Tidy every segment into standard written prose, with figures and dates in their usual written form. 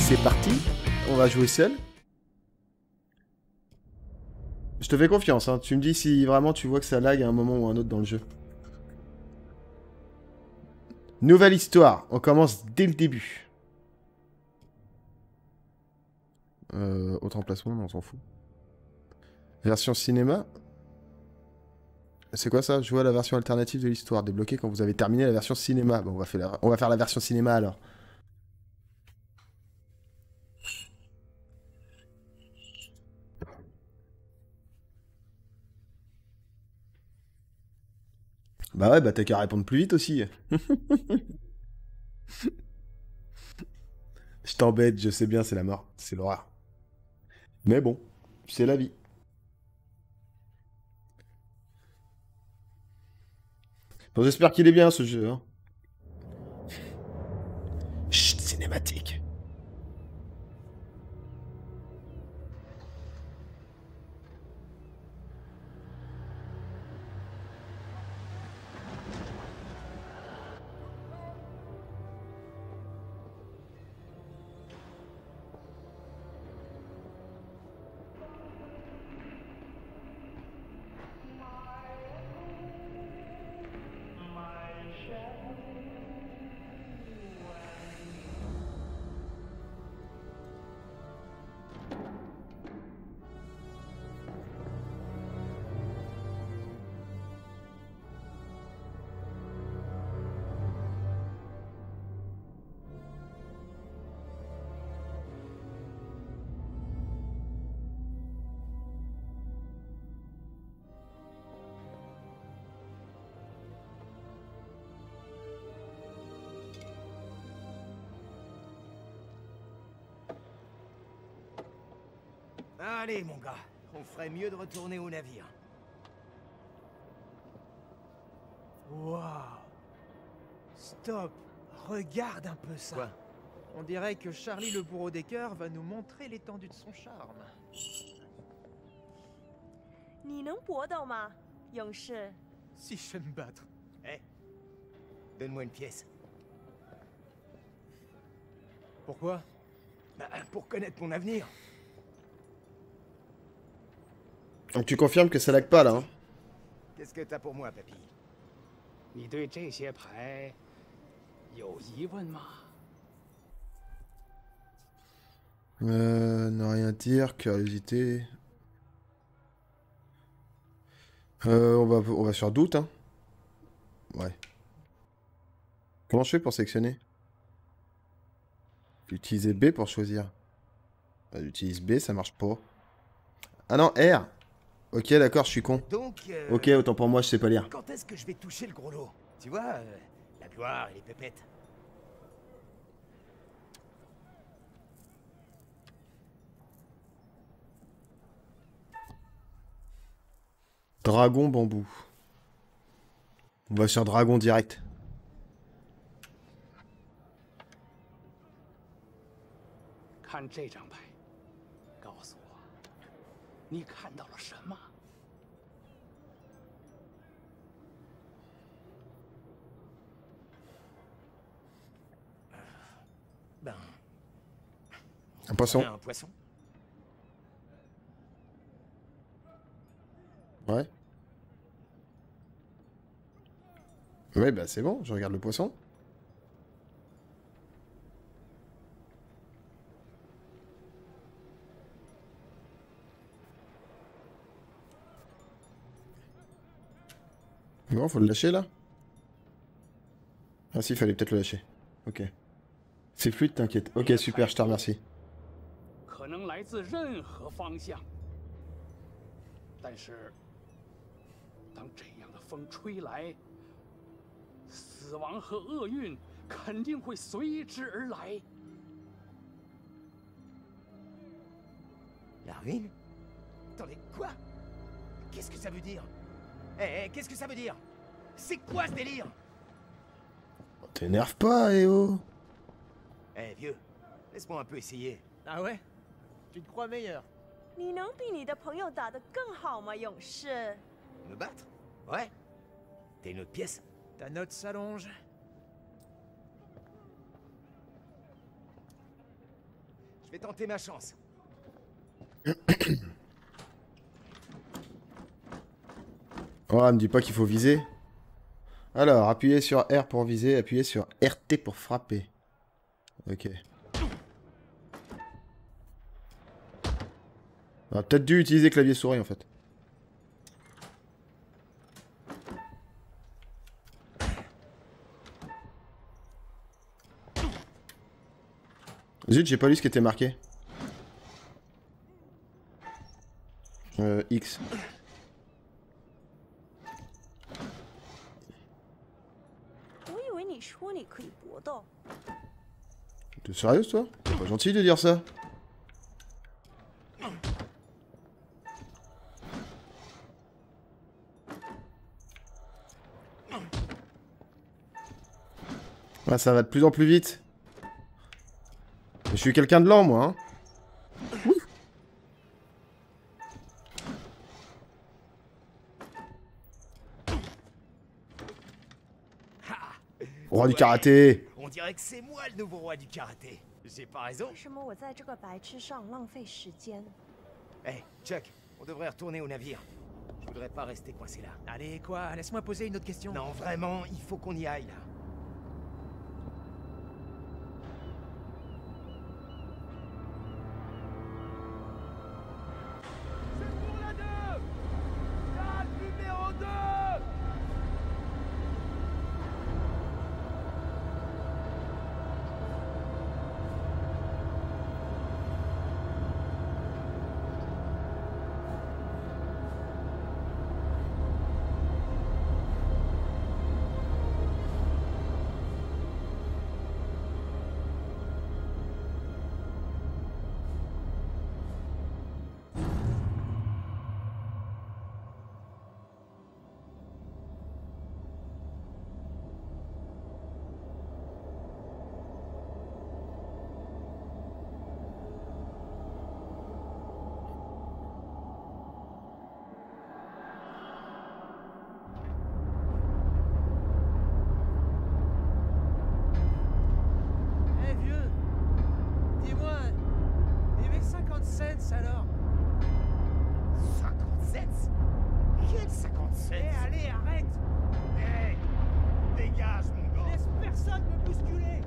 c'est parti. On va jouer seul. Je te fais confiance, hein. Tu me dis si vraiment tu vois que ça lag à un moment ou un autre dans le jeu. Nouvelle histoire. On commence dès le début. Autre emplacement, on s'en fout. Version cinéma. C'est quoi ça? Jouer à la version alternative de l'histoire. Débloquée quand vous avez terminé la version cinéma. Bon, on va faire la version cinéma alors. Bah ouais, bah t'as qu'à répondre plus vite aussi. Je t'embête, je sais bien, c'est la mort. C'est l'horreur. Mais bon, c'est la vie. Bon, j'espère qu'il est bien ce jeu, hein. Chut, cinématique. Allez, mon gars, on ferait mieux de retourner au navire. Waouh! Stop! Regarde un peu ça. Quoi? On dirait que Charlie le bourreau des cœurs va nous montrer l'étendue de son charme. 你能搏斗吗，勇士？ Si je sais me battre. Eh, donne-moi une pièce. Pourquoi? Bah, pour connaître mon avenir. Donc tu confirmes que ça lag pas là, hein? Qu'est-ce que t'as pour moi, papy? 你对这些牌有疑问吗？ Ne rien dire, curiosité. On va sur doute, hein. Ouais. Comment je fais pour sélectionner? Utiliser B pour choisir. Bah, j'utilise B, ça marche pas. Ah non, R. Ok, d'accord, je suis con. Donc, Ok, autant pour moi, je sais pas lire. quand est-ce que je vais toucher le gros lot? Tu vois, la gloire et les pépettes. Dragon bambou. On va sur dragon direct. 看这张牌，告诉我，你看到了什么？ Ben, Un poisson. un poisson. Ouais. Ouais, bah c'est bon, je regarde le poisson. Bon, faut le lâcher là. Ah si, il fallait peut-être le lâcher. Ok. C'est fluide, t'inquiète. Ok, super, je te remercie. 可能来自任何方向，但是当这样的风吹来，死亡和厄运肯定会随之而来。 La ruine? Attendez, quoi? Qu'est-ce que ça veut dire? Eh, qu'est-ce que ça veut dire? C'est quoi ce délire? T'énerve pas, eh oh. Eh, vieux, laisse-moi un peu essayer. Ah ouais? Tu te crois meilleur? 你能比你的朋友打得更好吗，勇士？ Me battre? Ouais. T'as une autre pièce? Ta note s'allonge. Je vais tenter ma chance. Oh, me dis pas qu'il faut viser. Alors, appuyez sur R pour viser, appuyez sur RT pour frapper. Ok. On a peut-être dû utiliser clavier souris en fait. Zut, j'ai pas lu ce qui était marqué. X. T'es sérieuse toi? C'est pas gentil de dire ça. Ah, ça va de plus en plus vite. Je suis quelqu'un de lent, moi. Hein. Roi du karaté. On dirait que c'est moi le nouveau roi du karaté. J'ai pas raison? 为什么我在这个白痴上浪费时间？ Eh, Chuck, on devrait retourner au navire. Je voudrais pas rester coincé là. Allez, quoi? Laisse-moi poser une autre question. Non, vraiment, il faut qu'on y aille là. C'est pour la 2! Date numéro 2! Eh vieux, dis-moi, et mes 50 cents alors? 57? Quel 57? Eh allez, arrête! Hey! Dégage, mon gars! Laisse personne me bousculer!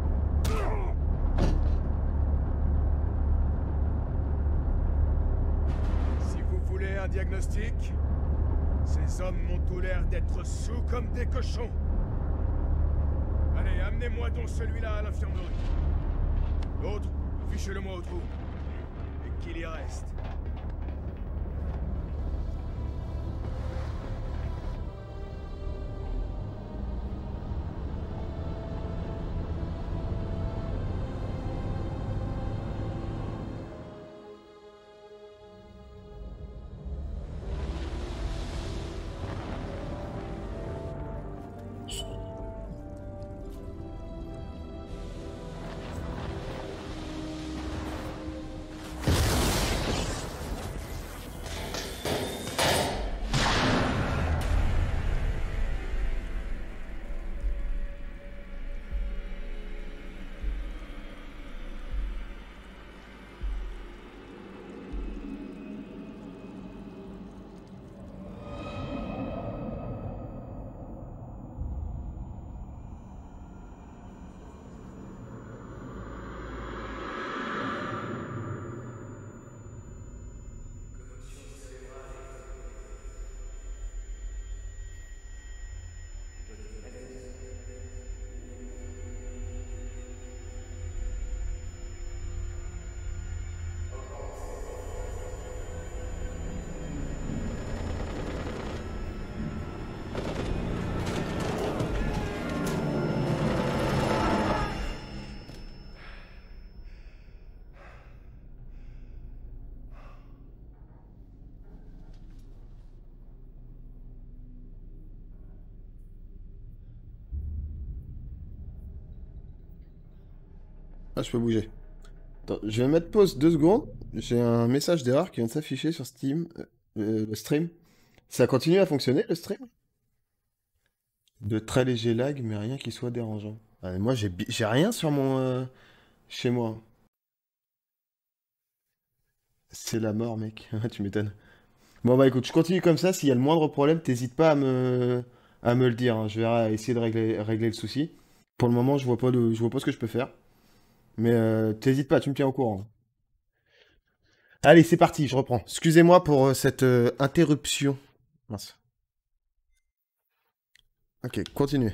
Si vous voulez un diagnostic, ces hommes m'ont tout l'air d'être sous comme des cochons. Allez, amenez-moi donc celui-là à l'infirmerie. L'autre, fichez-le-moi au trou. Et qu'il y reste. Ah, je peux bouger. Attends, je vais mettre pause 2 secondes. J'ai un message d'erreur qui vient de s'afficher sur Steam. Le stream. Ça continue à fonctionner, le stream? De très léger lag, mais rien qui soit dérangeant. Ah, moi, j'ai rien sur mon... chez moi. C'est la mort, mec. Tu m'étonnes. Bon, bah écoute, je continue comme ça. S'il y a le moindre problème, t'hésites pas à me le dire, hein. Je vais essayer de régler le souci. Pour le moment, je vois pas ce que je peux faire. Mais t'hésites pas, tu me tiens au courant. Allez, c'est parti, je reprends. Excusez-moi pour cette interruption. Mince. Ok, continuez.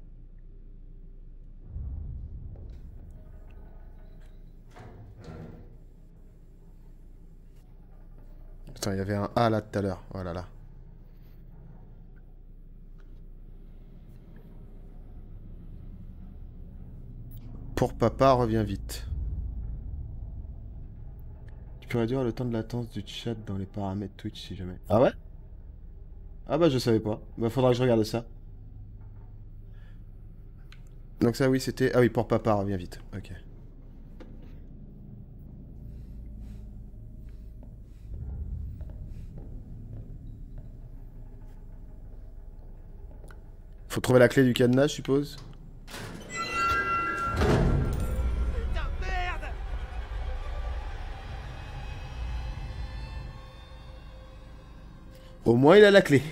Attends, il y avait un A là tout à l'heure. Voilà, là. Pour papa, reviens vite. Tu peux réduire le temps de latence du chat dans les paramètres Twitch si jamais. Ah ouais? Ah bah je savais pas. Bah faudra que je regarde ça. Donc ça oui c'était... Ah oui, pour papa, reviens vite. Ok. Faut trouver la clé du cadenas, je suppose. Putain, merde! Au moins il a la clé.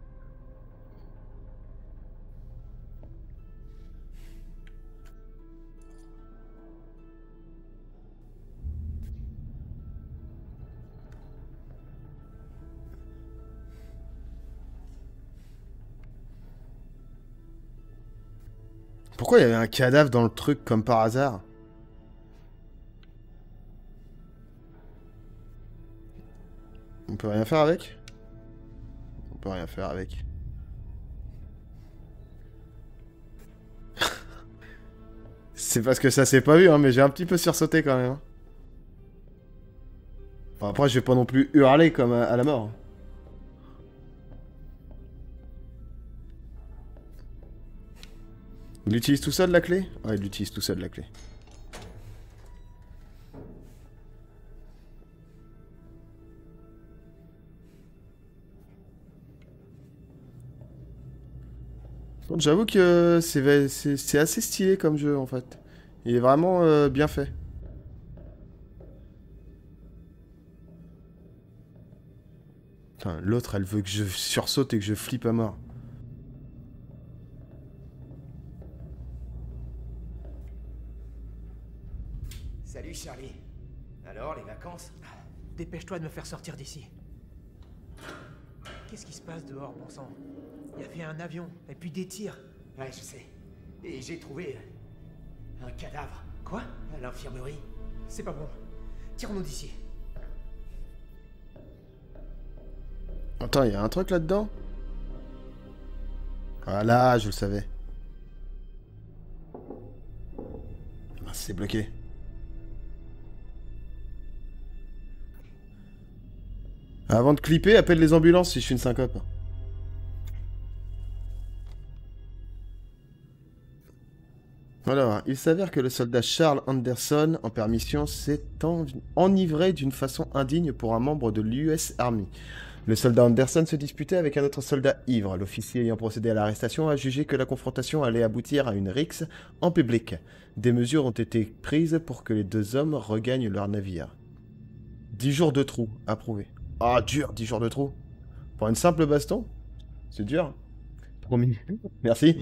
Pourquoi il y avait un cadavre dans le truc comme par hasard? On peut rien faire avec? On peut rien faire avec. C'est parce que ça s'est pas vu, hein, mais j'ai un petit peu sursauté quand même, hein. Enfin, après, je vais pas non plus hurler comme à la mort. Il utilise tout seul la clé? Ouais, il utilise tout seul la clé. Bon, j'avoue que c'est assez stylé comme jeu en fait. Il est vraiment bien fait. Putain, l'autre elle veut que je sursaute et que je flippe à mort. Salut Charlie. Alors, les vacances? Dépêche-toi de me faire sortir d'ici. Qu'est-ce qui se passe dehors, bon sang? Il y avait un avion, et puis des tirs. Ouais, je sais. Et j'ai trouvé un cadavre. Quoi? À l'infirmerie. C'est pas bon. Tire-nous d'ici. Attends, il y a un truc là-dedans? Voilà, je le savais. Ah, c'est bloqué. Avant de clipper, appelle les ambulances si je suis une syncope. Alors, il s'avère que le soldat Charles Anderson, en permission, s'est enivré d'une façon indigne pour un membre de l'US Army. Le soldat Anderson se disputait avec un autre soldat ivre. L'officier ayant procédé à l'arrestation a jugé que la confrontation allait aboutir à une rixe en public. Des mesures ont été prises pour que les deux hommes regagnent leur navire. 10 jours de trou, approuvé. Ah, dur, 10 jours de trou. Pour une simple baston? C'est dur. Promis. Merci.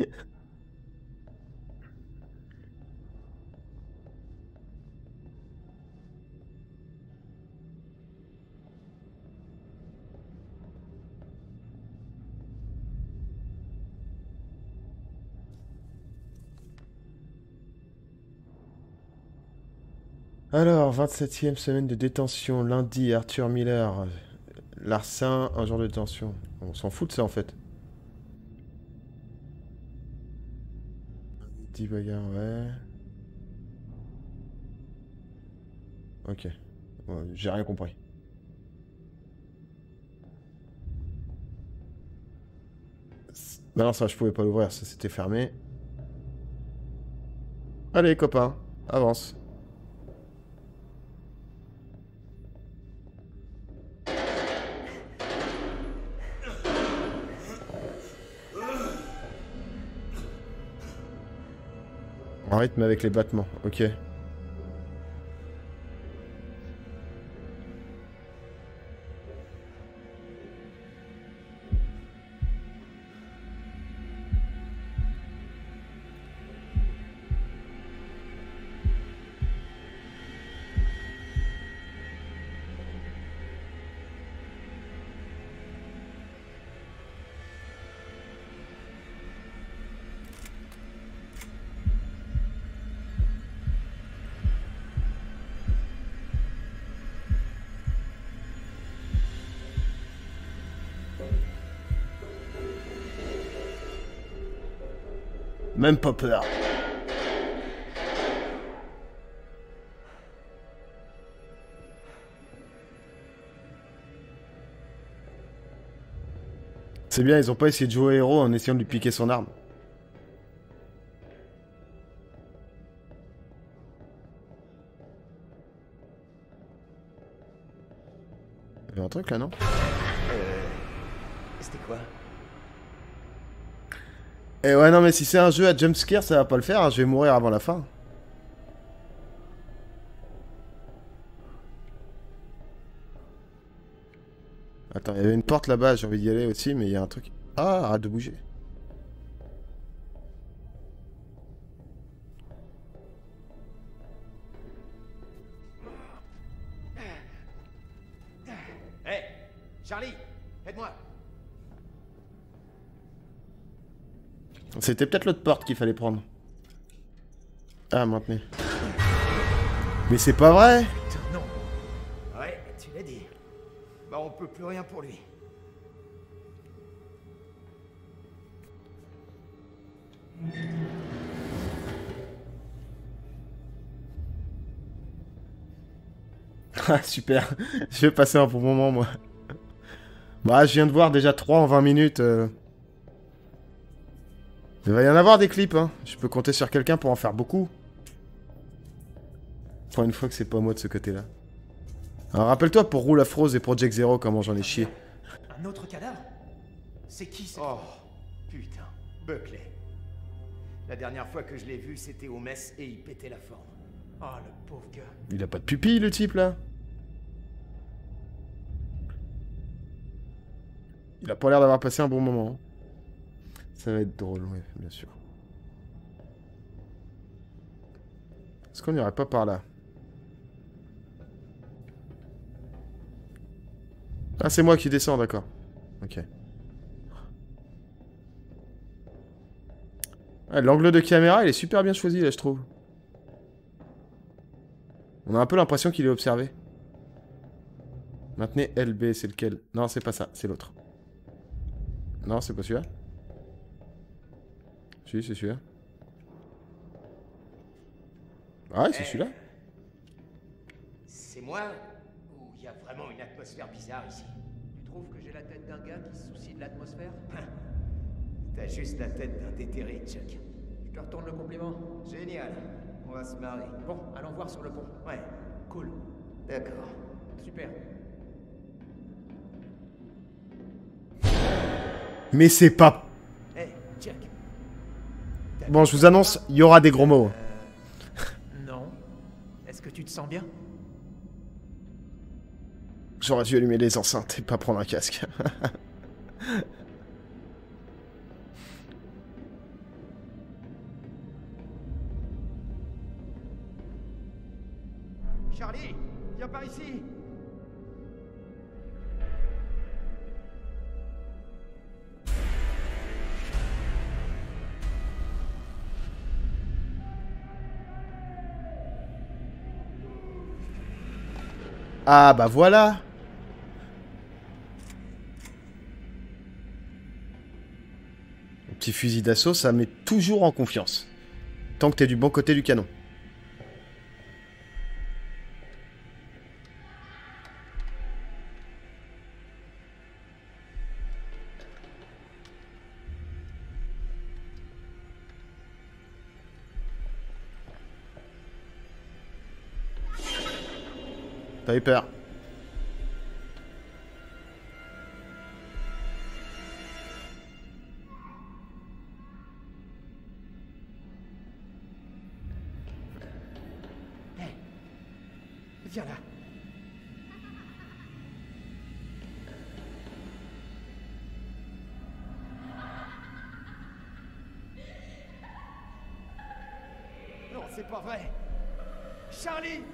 Alors, 27e semaine de détention, lundi, Arthur Miller, Larcin, un jour de détention. On s'en fout de ça en fait. 10 bagarres, ouais. Ok. Ouais, j'ai rien compris. Bah non, ça je pouvais pas l'ouvrir, ça c'était fermé. Allez copain, avance. En rythme avec les battements, ok. Même pas peur. C'est bien, ils ont pas essayé de jouer héros en essayant de lui piquer son arme. Il y a un truc là, non? C'était quoi? Eh ouais, non, mais si c'est un jeu à jumpscare, ça va pas le faire, hein, je vais mourir avant la fin. Attends, il y avait une porte là-bas, j'ai envie d'y aller aussi, mais il y a un truc... Ah, arrête de bouger. Hé, Charlie, aide-moi. C'était peut-être l'autre porte qu'il fallait prendre. Ah, maintenant. Mais c'est pas vrai! Putain, non. Ouais, tu l'as dit. Bah, on peut plus rien pour lui. Ah, super. Je vais passer un bon moment, moi. Bah, je viens de voir déjà 3 en 20 minutes. Il va y en avoir des clips, hein. Je peux compter sur quelqu'un pour en faire beaucoup. Pour une fois que c'est pas moi de ce côté-là. Alors, rappelle-toi pour Rule of Rose et Project Zero comment j'en ai chié. Un autre cadavre? C'est qui ça? Oh, putain. Buckley. La dernière fois que je l'ai vu, c'était au mess et il pétait la forme. Oh, le pauvre gars. Il a pas de pupille, le type, là. Il a pas l'air d'avoir passé un bon moment. Ça va être drôle, oui, bien sûr. Est-ce qu'on n'irait pas par là? Ah, c'est moi qui descends, d'accord. Ok. Ah, l'angle de caméra, il est super bien choisi, là, je trouve. On a un peu l'impression qu'il est observé. Maintenez LB, c'est lequel? Non, c'est pas ça, c'est l'autre. Non, c'est pas celui-là. Si, c'est celui-là. Ah, ouais, c'est celui-là. C'est moi? Ou il y a vraiment une atmosphère bizarre ici? Tu trouves que j'ai la tête d'un gars qui se soucie de l'atmosphère? T'as juste la tête d'un déterré, Chuck. Je te retourne le compliment. Génial. On va se marrer. Bon, allons voir sur le pont. Ouais, Cool. d'accord. Super. Mais c'est pas... Hé, Chuck. Bon, je vous annonce, il y aura des gros mots. Non. Est-ce que tu te sens bien? J'aurais dû allumer les enceintes et pas prendre un casque. Charlie, viens par ici. Ah bah voilà. Un petit fusil d'assaut, ça met toujours en confiance. Tant que t'es du bon côté du canon. T'as eu peur. Hé, viens là. Non, c'est pas vrai. Charlie!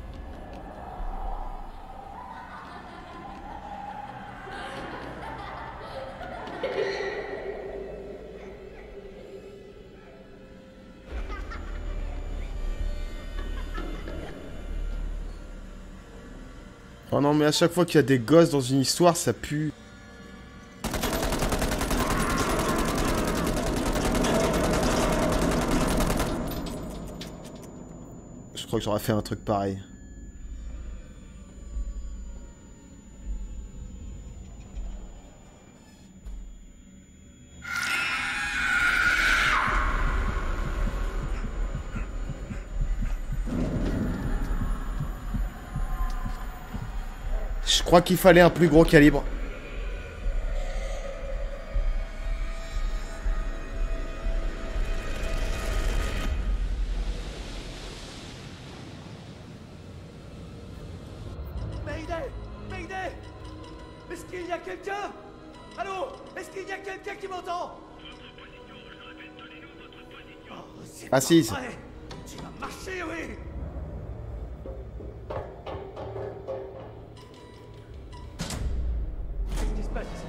Oh non, mais à chaque fois qu'il y a des gosses dans une histoire, ça pue. Je crois que j'aurais fait un truc pareil. Je crois qu'il fallait un plus gros calibre. Mayday! Mayday! Est-ce qu'il y a quelqu'un? Allô? Est-ce qu'il y a quelqu'un qui m'entend? Oh, c'est pas Assise. vrai. Tu vas marcher, oui! Qu'est-ce qui se passe ici?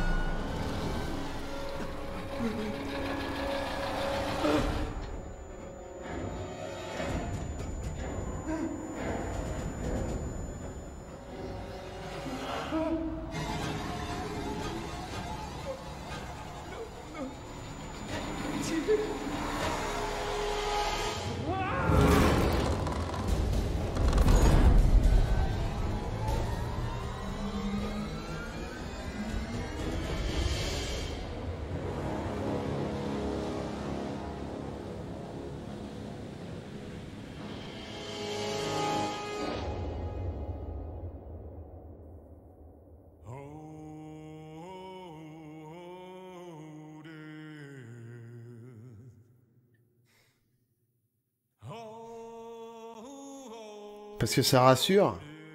Parce que ça rassure.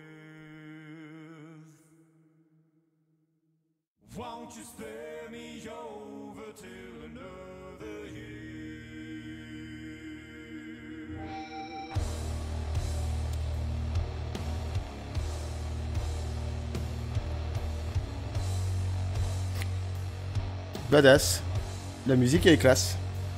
Badass. La musique elle est classe.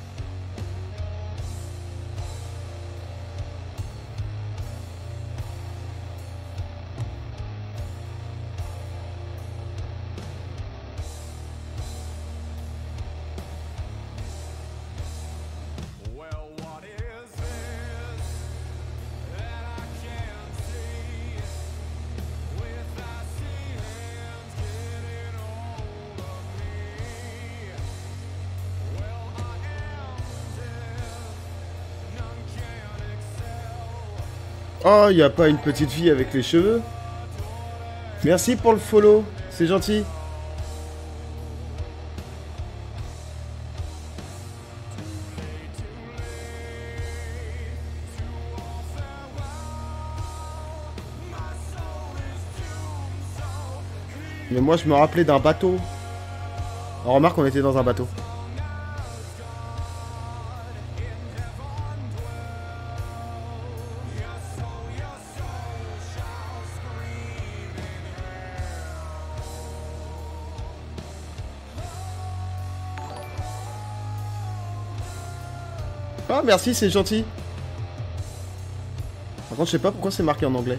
Oh, y a pas une petite fille avec les cheveux? Merci pour le follow, c'est gentil. Mais moi je me rappelais d'un bateau. On remarque qu'on était dans un bateau. Ah merci, c'est gentil. Par contre je sais pas pourquoi c'est marqué en anglais.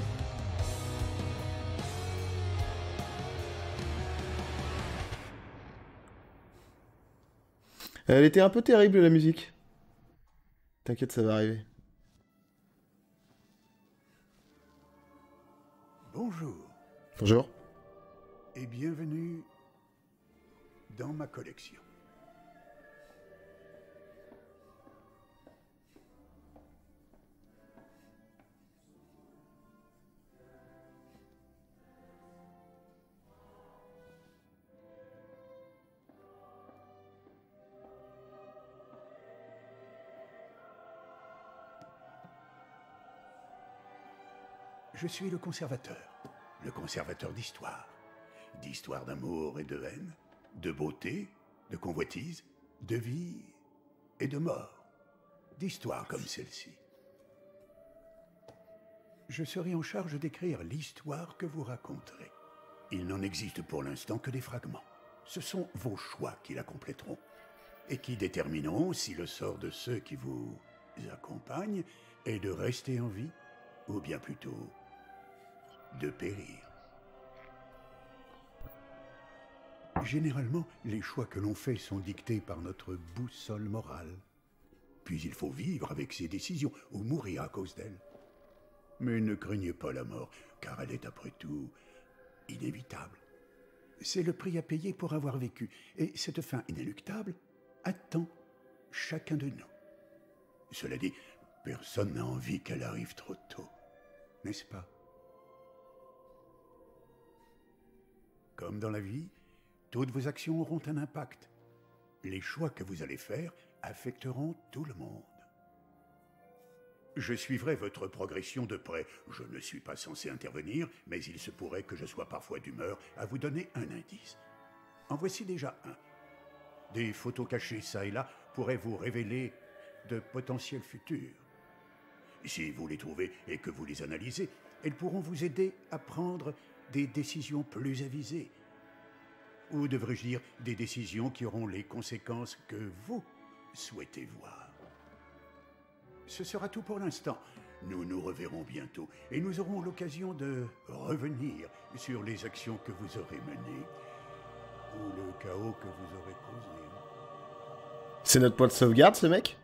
Elle était un peu terrible la musique. T'inquiète, ça va arriver. Bonjour Bonjour. et bienvenue dans ma collection. Je suis le conservateur d'histoire. D'histoire d'amour et de haine, de beauté, de convoitise, de vie et de mort. D'histoires comme celle-ci. Je serai en charge d'écrire l'histoire que vous raconterez. Il n'en existe pour l'instant que des fragments. Ce sont vos choix qui la compléteront et qui détermineront si le sort de ceux qui vous accompagnent est de rester en vie ou bien plutôt de périr. Généralement, les choix que l'on fait sont dictés par notre boussole morale. puis il faut vivre avec ses décisions ou mourir à cause d'elles. Mais ne craignez pas la mort, car elle est après tout inévitable. C'est le prix à payer pour avoir vécu, et cette fin inéluctable attend chacun de nous. Cela dit, personne n'a envie qu'elle arrive trop tôt, n'est-ce pas? Comme dans la vie, toutes vos actions auront un impact. Les choix que vous allez faire affecteront tout le monde. Je suivrai votre progression de près. Je ne suis pas censé intervenir, mais il se pourrait que je sois parfois d'humeur à vous donner un indice. En voici déjà un. Des photos cachées ça et là pourraient vous révéler de potentiels futurs. Si vous les trouvez et que vous les analysez, elles pourront vous aider à prendre des décisions plus avisées. Ou devrais-je dire des décisions qui auront les conséquences que vous souhaitez voir. Ce sera tout pour l'instant. Nous nous reverrons bientôt et nous aurons l'occasion de revenir sur les actions que vous aurez menées ou le chaos que vous aurez causé. C'est notre point de sauvegarde, ce mec?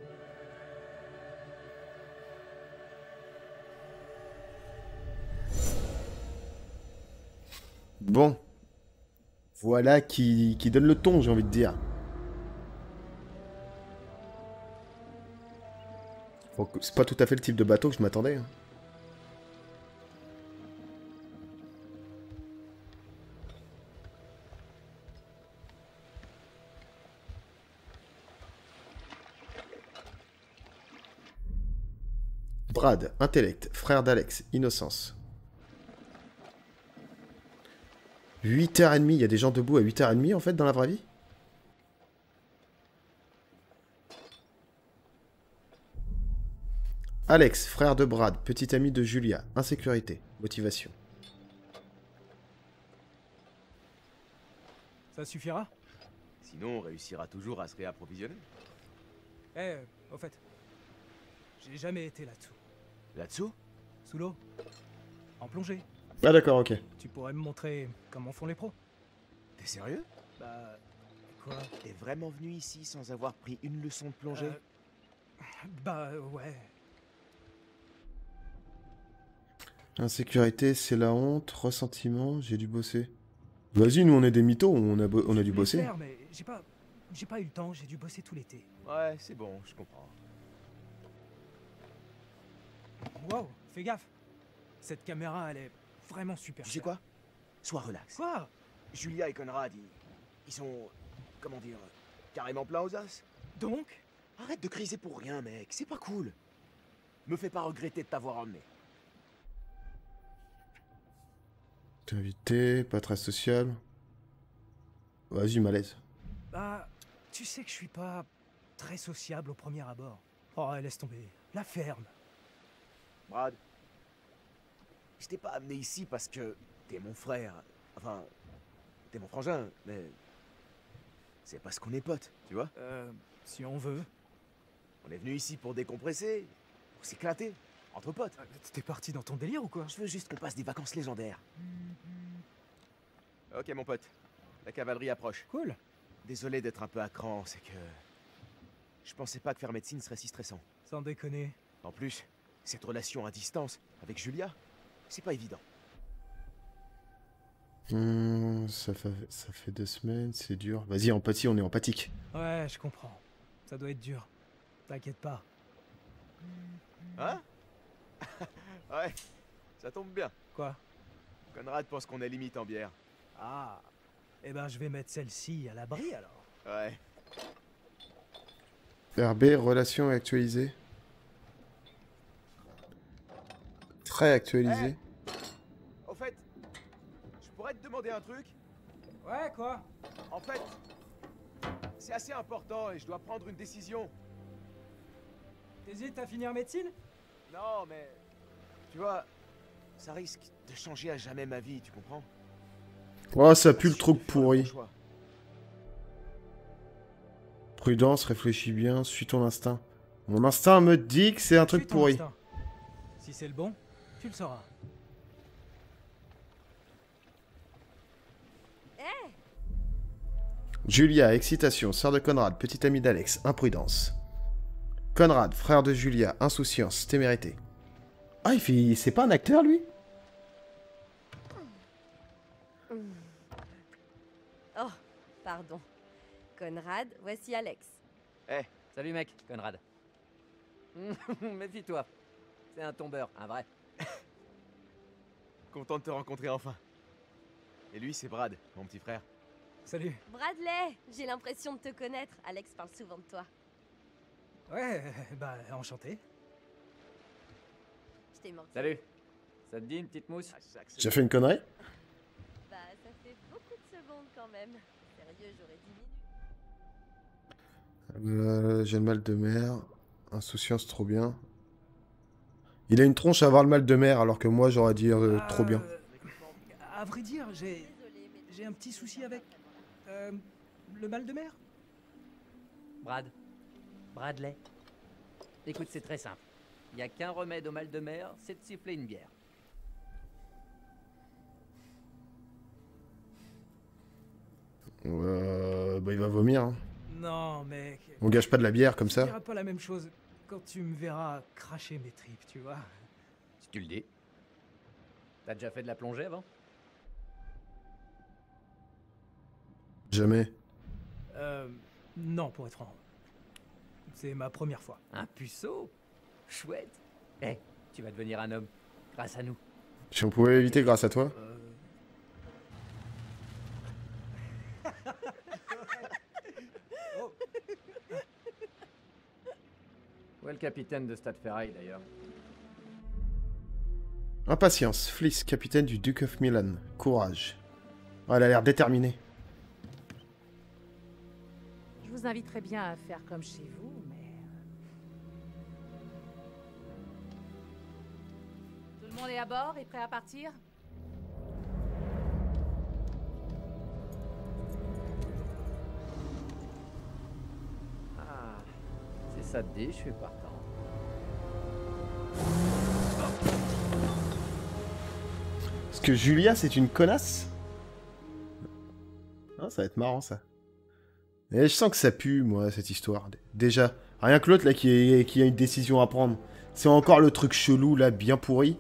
Bon. Voilà qui donne le ton, j'ai envie de dire. Bon, c'est pas tout à fait le type de bateau que je m'attendais. Hein. Brad, intellect, frère d'Alex, innocence. 8h30, il y a des gens debout à 8h30 en fait dans la vraie vie? Alex, frère de Brad, petit ami de Julia, insécurité, motivation. Ça suffira? Sinon, on réussira toujours à se réapprovisionner. Au fait, j'ai jamais été là-dessous. Là-dessous? Sous l'eau. En plongée. Ah d'accord, ok. Tu pourrais me montrer comment font les pros? T'es sérieux? Bah... Quoi? T'es vraiment venu ici sans avoir pris une leçon de plongée? Bah ouais. Insécurité, c'est la honte, ressentiment, j'ai dû bosser. Vas-y, nous on est des mythos, on a dû bosser. Faire, mais j'ai pas eu le temps, j'ai dû bosser tout l'été. Ouais, c'est bon, je comprends. Wow, fais gaffe. Cette caméra, elle est vraiment super. Tu sais quoi? Sois relax. Quoi? Julia et Conrad, ils sont... comment dire... carrément pleins aux as. Donc? Arrête de criser pour rien, mec, c'est pas cool. Me fais pas regretter de t'avoir emmené. T'es invité, pas très social. Vas-y, malaise. Bah, tu sais que je suis pas très sociable au premier abord. Oh, laisse tomber. La ferme. Brad, je t'ai pas amené ici parce que t'es mon frère. Enfin, t'es mon frangin, mais... c'est parce qu'on est potes, tu vois? Si on veut. On est venu ici pour décompresser, pour s'éclater, entre potes. T'es parti dans ton délire ou quoi? Je veux juste qu'on passe des vacances légendaires. Ok, mon pote. La cavalerie approche. Cool. Désolé d'être un peu à cran, c'est que... je pensais pas que faire médecine serait si stressant. Sans déconner. En plus, cette relation à distance avec Julia, c'est pas évident. Ça fait 2 semaines, c'est dur. Vas-y, empathie, on est empathique. Ouais, je comprends. Ça doit être dur. T'inquiète pas. Hein? Ouais, ça tombe bien. Quoi? Conrad pense qu'on est limite en bière. Ah. Eh ben, je vais mettre celle-ci à l'abri, alors. Ouais. RB, relation actualisée. Très actualisée. Au fait, je pourrais te demander un truc? Ouais, quoi? En fait, c'est assez important et je dois prendre une décision. T'hésites à finir médecine? Non, mais... tu vois, ça risque de changer à jamais ma vie, tu comprends? Oh, ça pue le truc pourri. Prudence, réfléchis bien, suis ton instinct. Mon instinct me dit que c'est un truc pourri. Instinct. Si c'est le bon, tu le sauras. Julia, excitation, sœur de Conrad, petite amie d'Alex, imprudence. Conrad, frère de Julia, insouciance, témérité. Ah, c'est pas un acteur, lui? Oh, pardon. Conrad, voici Alex. Eh, Salut mec, Conrad. Méfie-toi. C'est un tombeur, un vrai. content de te rencontrer enfin. Et lui, c'est Brad, mon petit frère. Salut. Bradley, j'ai l'impression de te connaître. Alex parle souvent de toi. Ouais, bah, enchanté. Je t'ai menti. Salut. Ça te dit une petite mousse? J'ai fait une connerie? Bah, ça fait beaucoup de secondes quand même. Sérieux, j'aurais 10 minutes. J'ai le mal de mer. Insouciance, trop bien. Il a une tronche à avoir le mal de mer, alors que moi, j'aurais dit trop bien. À vrai dire, j'ai un petit souci avec... le mal de mer. Bradley. Écoute, c'est très simple. Il n'y a qu'un remède au mal de mer, c'est de siffler une bière. Bah, il va vomir. Hein. Non, mec. On gâche pas de la bière comme Ça ça. dira pas la même chose quand tu me verras cracher mes tripes, tu vois. Si tu le dis. T'as déjà fait de la plongée avant? Jamais. Non, pour être franc. C'est ma première fois. Un puceau? Chouette. Eh, tu vas devenir un homme. Grâce à nous. Si on pouvait éviter grâce à toi. Où est le capitaine de Stade Ferraille d'ailleurs? Impatience, Fliss, capitaine du Duke of Milan. Courage. Ah, elle a l'air déterminée. Je vous inviterais bien à faire comme chez vous, mais... Tout le monde est à bord et prêt à partir? Ah, si ça te dit, je suis partant. Est-ce que Julia, c'est une connasse? Ah, ça va être marrant, ça. Et je sens que ça pue, moi, cette histoire. Déjà, rien que l'autre, là, qui a une décision à prendre. C'est encore le truc chelou, là, bien pourri.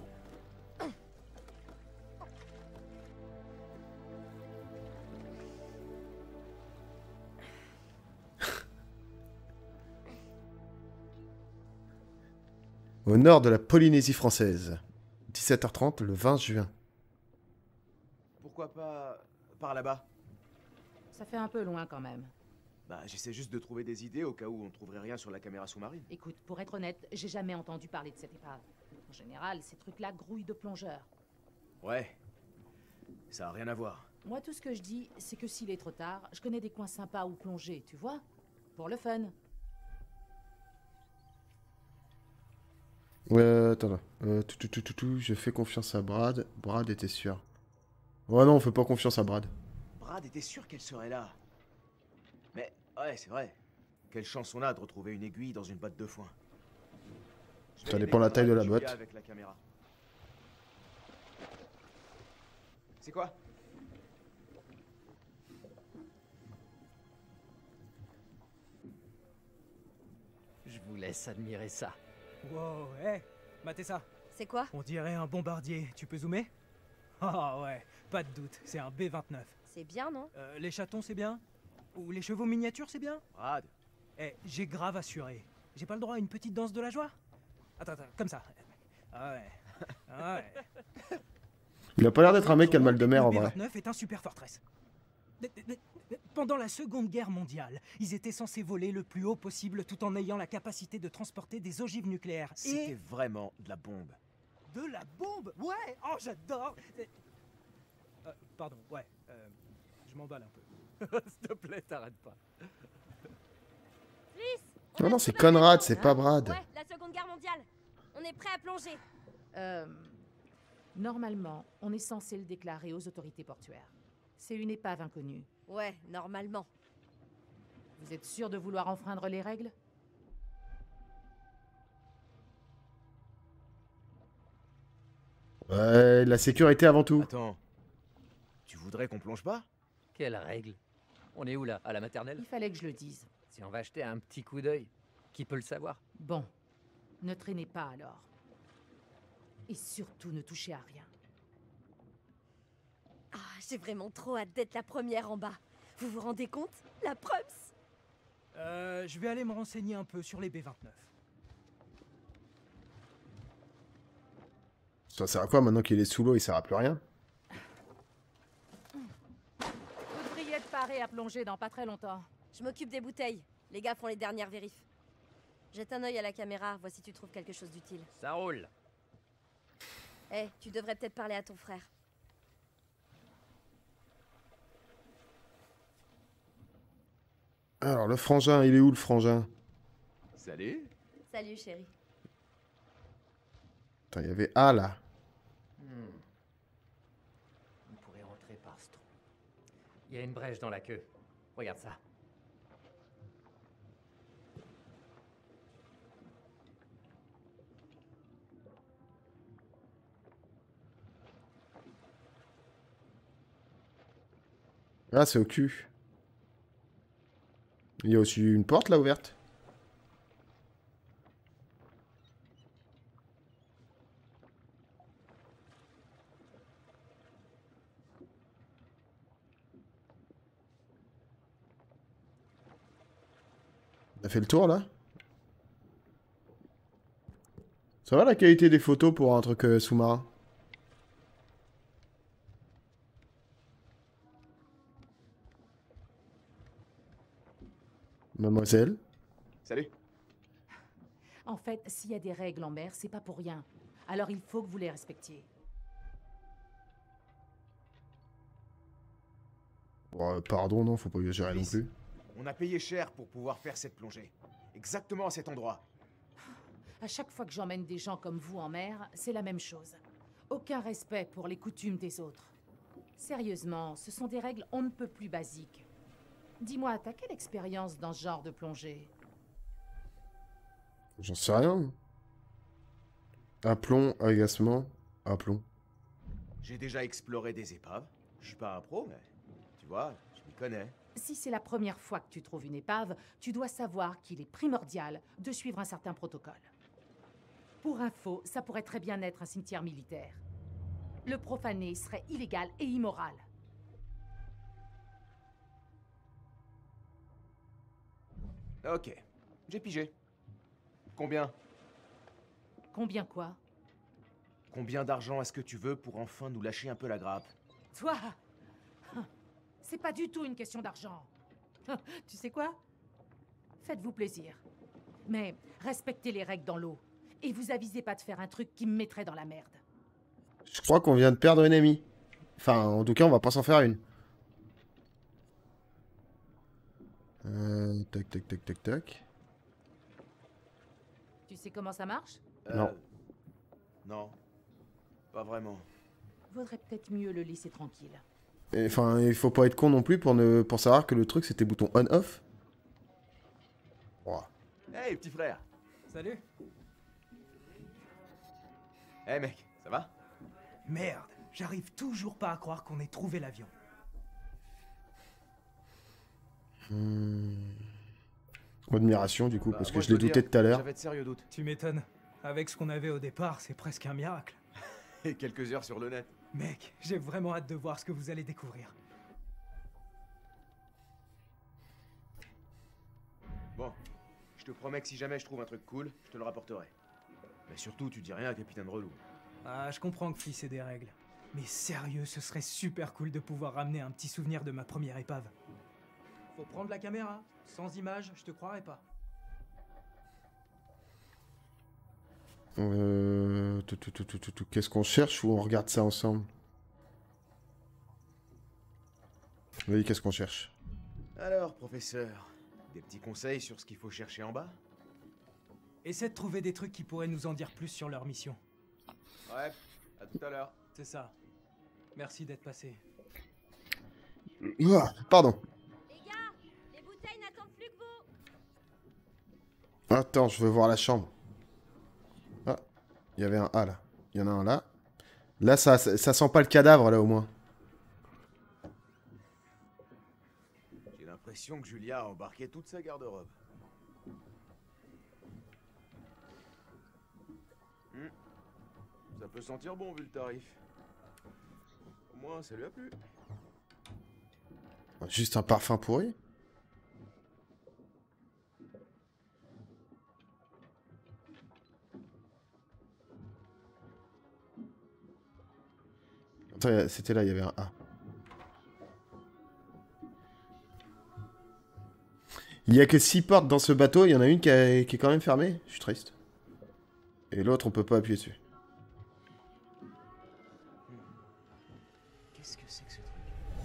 Au nord de la Polynésie française. 17h30, le 20 juin. Pourquoi pas par là-bas? Ça fait un peu loin quand même. Bah, j'essaie juste de trouver des idées au cas où on trouverait rien sur la caméra sous-marine. Écoute, pour être honnête, j'ai jamais entendu parler de cette épave. En général, ces trucs-là grouillent de plongeurs. Ouais, ça a rien à voir. Moi, tout ce que je dis, c'est que s'il est trop tard, je connais des coins sympas où plonger, tu vois? Pour le fun. Ouais, attends, là. Je fais confiance à Brad. Brad était sûr. Ouais, non, on fait pas confiance à Brad. Brad était sûr qu'elle serait là. Mais, ouais, c'est vrai. Quelle chance on a de retrouver une aiguille dans une botte de foin. Ça dépend de la taille de la botte. Avec la caméra. C'est quoi? Je vous laisse admirer ça. Wow, hé, matez ça. C'est quoi? On dirait un bombardier. Tu peux zoomer? Ah ouais, pas de doute, c'est un B-29. C'est bien, non? Les chatons, c'est bien? Ou les chevaux miniatures, c'est bien? Brad. Eh, j'ai grave assuré. J'ai pas le droit à une petite danse de la joie? Attends, comme ça. Ah ouais. Ah ouais. Il a pas l'air d'être un mec qui a le mal de mer, en vrai. Le B-29 est un super fortress. Pendant la Seconde Guerre mondiale, ils étaient censés voler le plus haut possible tout en ayant la capacité de transporter des ogives nucléaires. C'était vraiment de la bombe. De la bombe? Ouais. Oh, j'adore. Pardon, ouais. Je m'emballe un peu. S'il te plaît, t'arrêtes pas. Non, non, c'est Conrad, c'est pas Brad. Ouais, la Seconde Guerre mondiale. On est prêt à plonger. Normalement, on est censé le déclarer aux autorités portuaires. C'est une épave inconnue. Ouais, normalement. Vous êtes sûr de vouloir enfreindre les règles? Ouais, la sécurité avant tout. Attends. Tu voudrais qu'on plonge pas? Quelle règle? On est où là? À la maternelle? Il fallait que je le dise. Si on va jeter un petit coup d'œil. Qui peut le savoir? Bon, ne traînez pas alors. Et surtout, ne touchez à rien. Ah, j'ai vraiment trop hâte d'être la première en bas. Vous vous rendez compte? La Prums. Je vais aller me renseigner un peu sur les B-29. Ça sert à quoi maintenant qu'il est sous l'eau, il sert à plus rien? Vous devriez être paré à plonger dans pas très longtemps. Je m'occupe des bouteilles. Les gars font les dernières vérifs. Jette un œil à la caméra, vois si tu trouves quelque chose d'utile. Ça roule. Eh, tu devrais peut-être parler à ton frère. Alors, le frangin, il est où le frangin? Salut. Salut, chérie. Attends, il y avait A là. On pourrait rentrer par ce trou. Il y a une brèche dans la queue. Regarde ça. Ah, c'est au cul. Il y a aussi une porte là ouverte. On a fait le tour là? Ça va la qualité des photos pour un truc sous-marin? Mademoiselle? Salut. En fait, s'il y a des règles en mer, c'est pas pour rien. Alors il faut que vous les respectiez. Oh, pardon, non, faut pas exagérer non plus. On a payé cher pour pouvoir faire cette plongée. Exactement à cet endroit. À chaque fois que j'emmène des gens comme vous en mer, c'est la même chose. Aucun respect pour les coutumes des autres. Sérieusement, ce sont des règles on ne peut plus basiques. Dis-moi, t'as quelle expérience dans ce genre de plongée? J'en sais rien. Aplomb, agacement, aplomb. J'ai déjà exploré des épaves. Je suis pas un pro, mais tu vois, je m'y connais. Si c'est la première fois que tu trouves une épave, tu dois savoir qu'il est primordial de suivre un certain protocole. Pour info, ça pourrait très bien être un cimetière militaire. Le profaner serait illégal et immoral. Ok, j'ai pigé. Combien? Combien quoi? Combien d'argent est-ce que tu veux pour enfin nous lâcher un peu la grappe? Toi? C'est pas du tout une question d'argent. Tu sais quoi? Faites-vous plaisir. Mais respectez les règles dans l'eau. Et vous avisez pas de faire un truc qui me mettrait dans la merde. Je crois qu'on vient de perdre une amie. Enfin, en tout cas, on va pas s'en faire une. Tac, tac, tac, tac, tac. Tu sais comment ça marche? Non. Non. Pas vraiment. Vaudrait peut-être mieux le laisser tranquille. Enfin, il faut pas être con non plus pour savoir que le truc c'était bouton on-off. Oh. Hey, petit frère. Salut. Hey mec, ça va? Merde, j'arrive toujours pas à croire qu'on ait trouvé l'avion. Admiration du coup, parce que moi, je l'ai douté tout à l'heure. J'avais de sérieux doutes. Tu m'étonnes. Avec ce qu'on avait au départ, c'est presque un miracle. Et quelques heures sur le net. Mec, j'ai vraiment hâte de voir ce que vous allez découvrir. Bon, je te promets que si jamais je trouve un truc cool, je te le rapporterai. Mais surtout, tu dis rien à Capitaine Relou. Ah, je comprends que Fils ait des règles. Mais sérieux, ce serait super cool de pouvoir ramener un petit souvenir de ma première épave. Faut prendre la caméra. Sans image, je te croirais pas. Qu'est-ce qu'on cherche ou on regarde ça ensemble? Oui, qu'est-ce qu'on cherche? Alors, professeur, des petits conseils sur ce qu'il faut chercher en bas? Essaie de trouver des trucs qui pourraient nous en dire plus sur leur mission. Ouais, à tout à l'heure. C'est ça. Merci d'être passé. Pardon. Les gars, les bouteilles n'attendent plus que vous. Attends, je veux voir la chambre. Ah, il y avait un A là. Il y en a un là. Là, ça sent pas le cadavre là au moins. J'ai l'impression que Julia a embarqué toute sa garde-robe. peut sentir bon vu le tarif. Au moins, ça lui a plu. Juste un parfum pourri. Attends, c'était là, il y avait un A. Il y a que 6 portes dans ce bateau, il y en a une qui est quand même fermée. Je suis triste. Et l'autre, on peut pas appuyer dessus. Qu'est-ce que c'est que ce truc?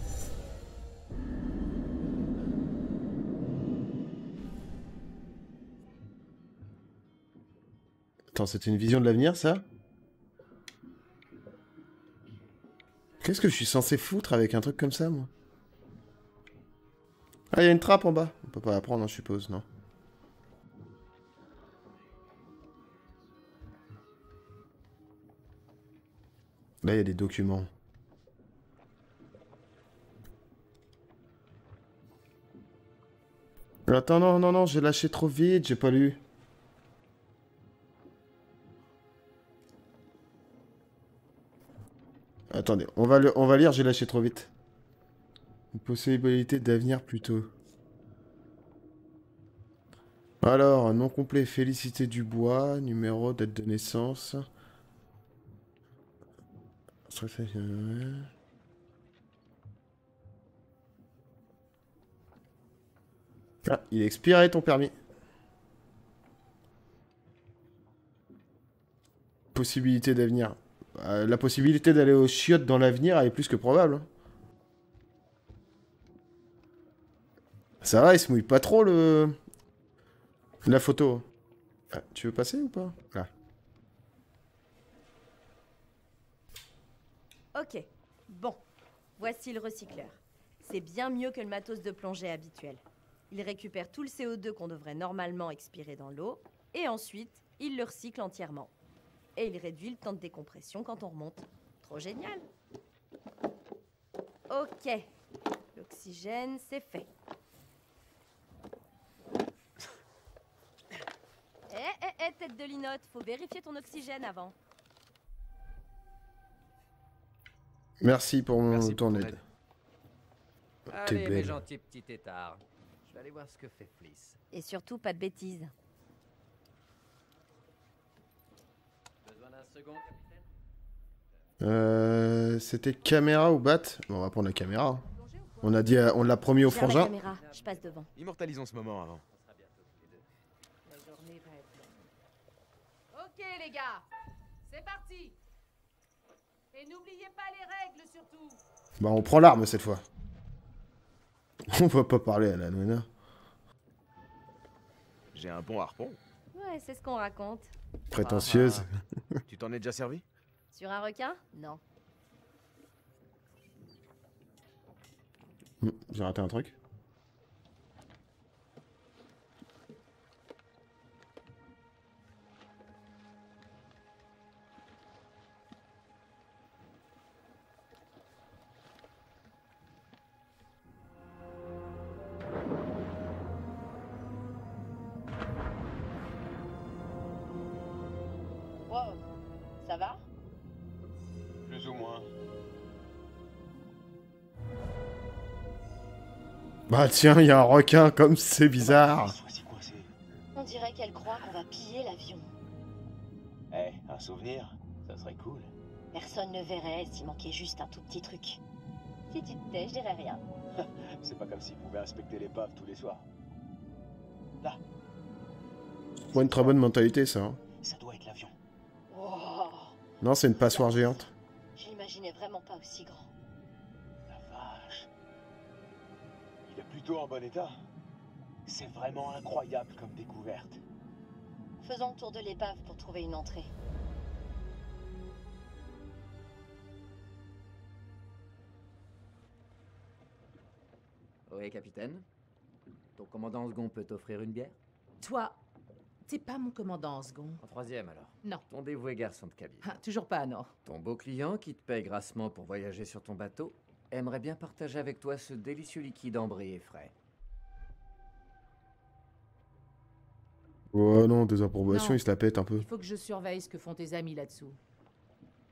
Attends, c'était une vision de l'avenir, ça? Qu'est-ce que je suis censé foutre avec un truc comme ça, moi? Ah, il y a une trappe en bas. On peut pas la prendre, je suppose, non? Là, il y a des documents. Attends, non, non, non, j'ai lâché trop vite, j'ai pas lu. Attendez, on va lire, j'ai lâché trop vite. Une possibilité d'avenir plutôt. Alors, nom complet, Félicité Dubois, numéro, date de naissance. Ah, il est expiré ton permis. Possibilité d'avenir. La possibilité d'aller aux chiottes dans l'avenir, elle est plus que probable. Hein. Ça va, il se mouille pas trop la photo. Ah, tu veux passer ou pas? Là. Ok, bon. Voici le recycleur. C'est bien mieux que le matos de plongée habituel. Il récupère tout le CO2 qu'on devrait normalement expirer dans l'eau, et ensuite, il le recycle entièrement. Et il réduit le temps de décompression quand on remonte. Trop génial! Ok, l'oxygène, c'est fait. Tête de linotte, faut vérifier ton oxygène avant. Merci pour ton aide. Allez, mes gentils petits têtards. Je vais aller voir ce que fait Fliss. Et surtout, pas de bêtises. Besoin d'un second, capitaine? C'était caméra ou bat? Bon, on va prendre la caméra. On a dit, on l'a promis au frangin. Caméra, je passe devant. Immortalisons ce moment avant. La journée va être longue. Ok, les gars, c'est parti. Et n'oubliez pas les règles surtout. Bah, on prend l'arme cette fois. On va pas parler à la nana. J'ai un bon harpon. Ouais, c'est ce qu'on raconte. Prétentieuse. Tu t'en es déjà servi? Sur un requin? Non. J'ai raté un truc. Wow, ça va? Plus ou moins. Bah tiens, il y a un requin, comme c'est bizarre. On dirait qu'elle croit qu'on va piller l'avion. Eh, un souvenir, ça serait cool. Personne ne verrait s'il manquait juste un tout petit truc. Si tu te tais, je dirais rien. C'est pas comme s'ils pouvaient inspecter l'épave tous les soirs. Là. Pas une très bonne mentalité, ça. Hein. Ça doit être l'avion. Oh, Non, c'est une passoire géante. je l'imaginais vraiment pas aussi grand. La vache. Il est plutôt en bon état. C'est vraiment incroyable comme découverte. Faisons le tour de l'épave pour trouver une entrée. Oui, capitaine. Ton commandant second peut t'offrir une bière? Toi, t'es pas mon commandant en second. En troisième alors? Non. Ton dévoué garçon de cabine. Ah, toujours pas, non. Ton beau client qui te paye grassement pour voyager sur ton bateau aimerait bien partager avec toi ce délicieux liquide ambré et frais. Oh non, désapprobation, Non. il se la pète un peu. Il faut que je surveille ce que font tes amis là-dessous.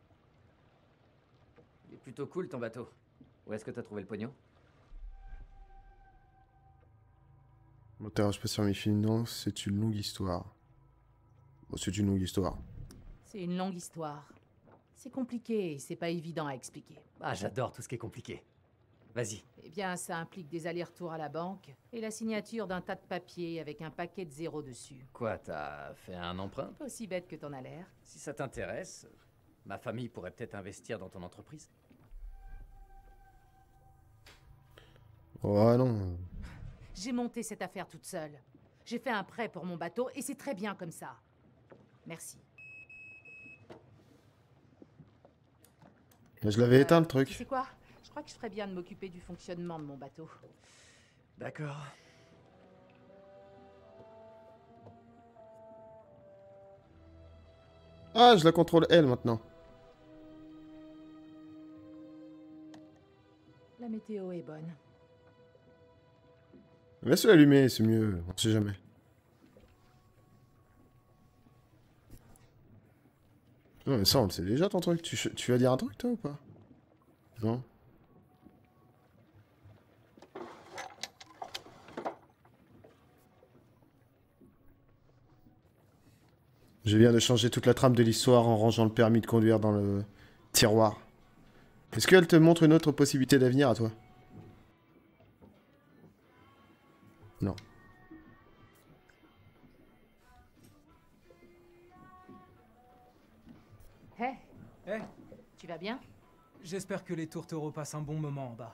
plutôt cool ton bateau. Où est-ce que t'as trouvé le pognon? Moteur spatial mi-finance, c'est une longue histoire. Bon, c'est une longue histoire. C'est une longue histoire. C'est compliqué et c'est pas évident à expliquer. Ah, j'adore tout ce qui est compliqué. Vas-y. Eh bien, ça implique des allers-retours à la banque et la signature d'un tas de papiers avec un paquet de zéros dessus. Quoi, t'as fait un emprunt? Pas aussi bête que t'en as l'air. Si ça t'intéresse, ma famille pourrait peut-être investir dans ton entreprise. Oh non. J'ai monté cette affaire toute seule. J'ai fait un prêt pour mon bateau et c'est très bien comme ça. Merci. Je l'avais éteint le truc. Tu sais quoi? Je crois que je ferais bien de m'occuper du fonctionnement de mon bateau. D'accord. Ah, je la contrôle elle maintenant. La météo est bonne. Laisse-le allumer, c'est mieux, on sait jamais. Non mais ça on le sait déjà ton truc, tu vas dire un truc toi ou pas? Non? Je viens de changer toute la trame de l'histoire en rangeant le permis de conduire dans le tiroir. Est-ce qu'elle te montre une autre possibilité d'avenir à toi? Non. Hé Tu vas bien? J'espère que les tourtereaux passent un bon moment en bas.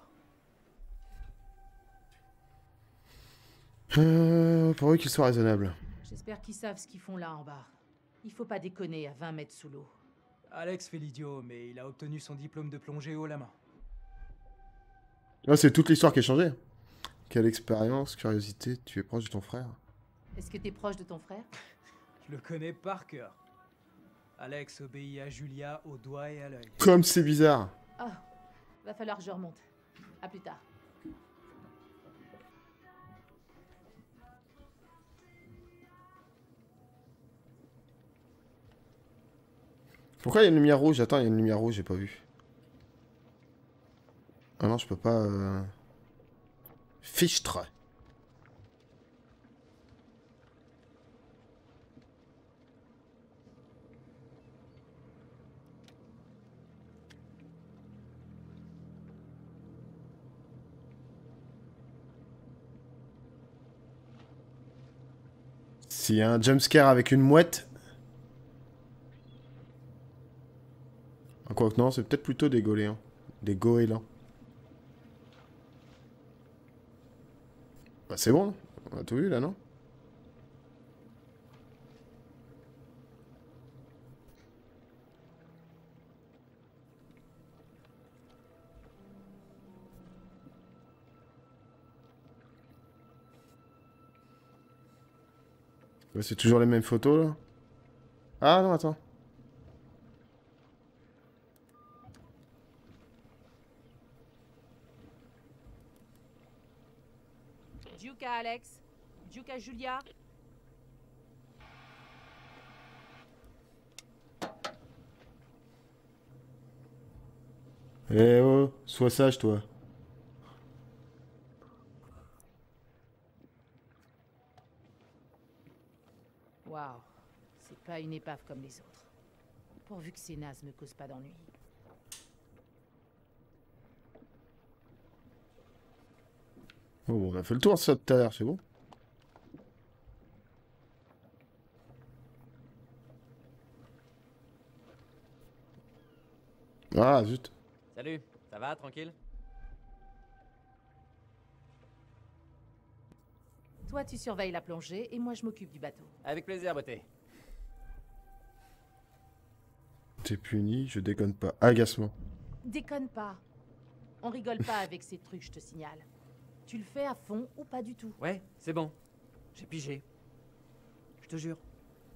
Pour eux qu'ils soient raisonnables. J'espère qu'ils savent ce qu'ils font là en bas. Il faut pas déconner à 20 mètres sous l'eau. Alex fait l'idiot, mais il a obtenu son diplôme de plongée haut la main. Là c'est toute l'histoire qui a changé. Quelle expérience, curiosité, tu es proche de ton frère. Est-ce que t'es proche de ton frère? Je le connais par cœur. Alex obéit à Julia au doigt et à l'œil. Comme c'est bizarre. Ah, va falloir que je remonte. À plus tard. Pourquoi il y a une lumière rouge? Attends, il y a une lumière rouge, j'ai pas vu. Ah non, je peux pas... Fichtre. S'il y a un jumpscare avec une mouette... Ah, quoi que non, c'est peut-être plutôt des goélands. Des goélands. Bah c'est bon, on a tout vu là, non? Ouais, c'est toujours les mêmes photos là? Ah non, attends. Juka Alex. Juka Julia. Eh oh, sois sage toi. Waouh. C'est pas une épave comme les autres. Pourvu que ces nazes me causent pas d'ennui. Oh, on a fait le tour ça tout à l'heure, c'est bon? Ah, zut. Salut, ça va, tranquille? Toi, tu surveilles la plongée et moi, je m'occupe du bateau. Avec plaisir, beauté. T'es puni, je déconne pas. Agacement. Déconne pas. On rigole pas avec ces trucs, je te signale. Tu le fais à fond ou pas du tout? Ouais, c'est bon. J'ai pigé. Je te jure.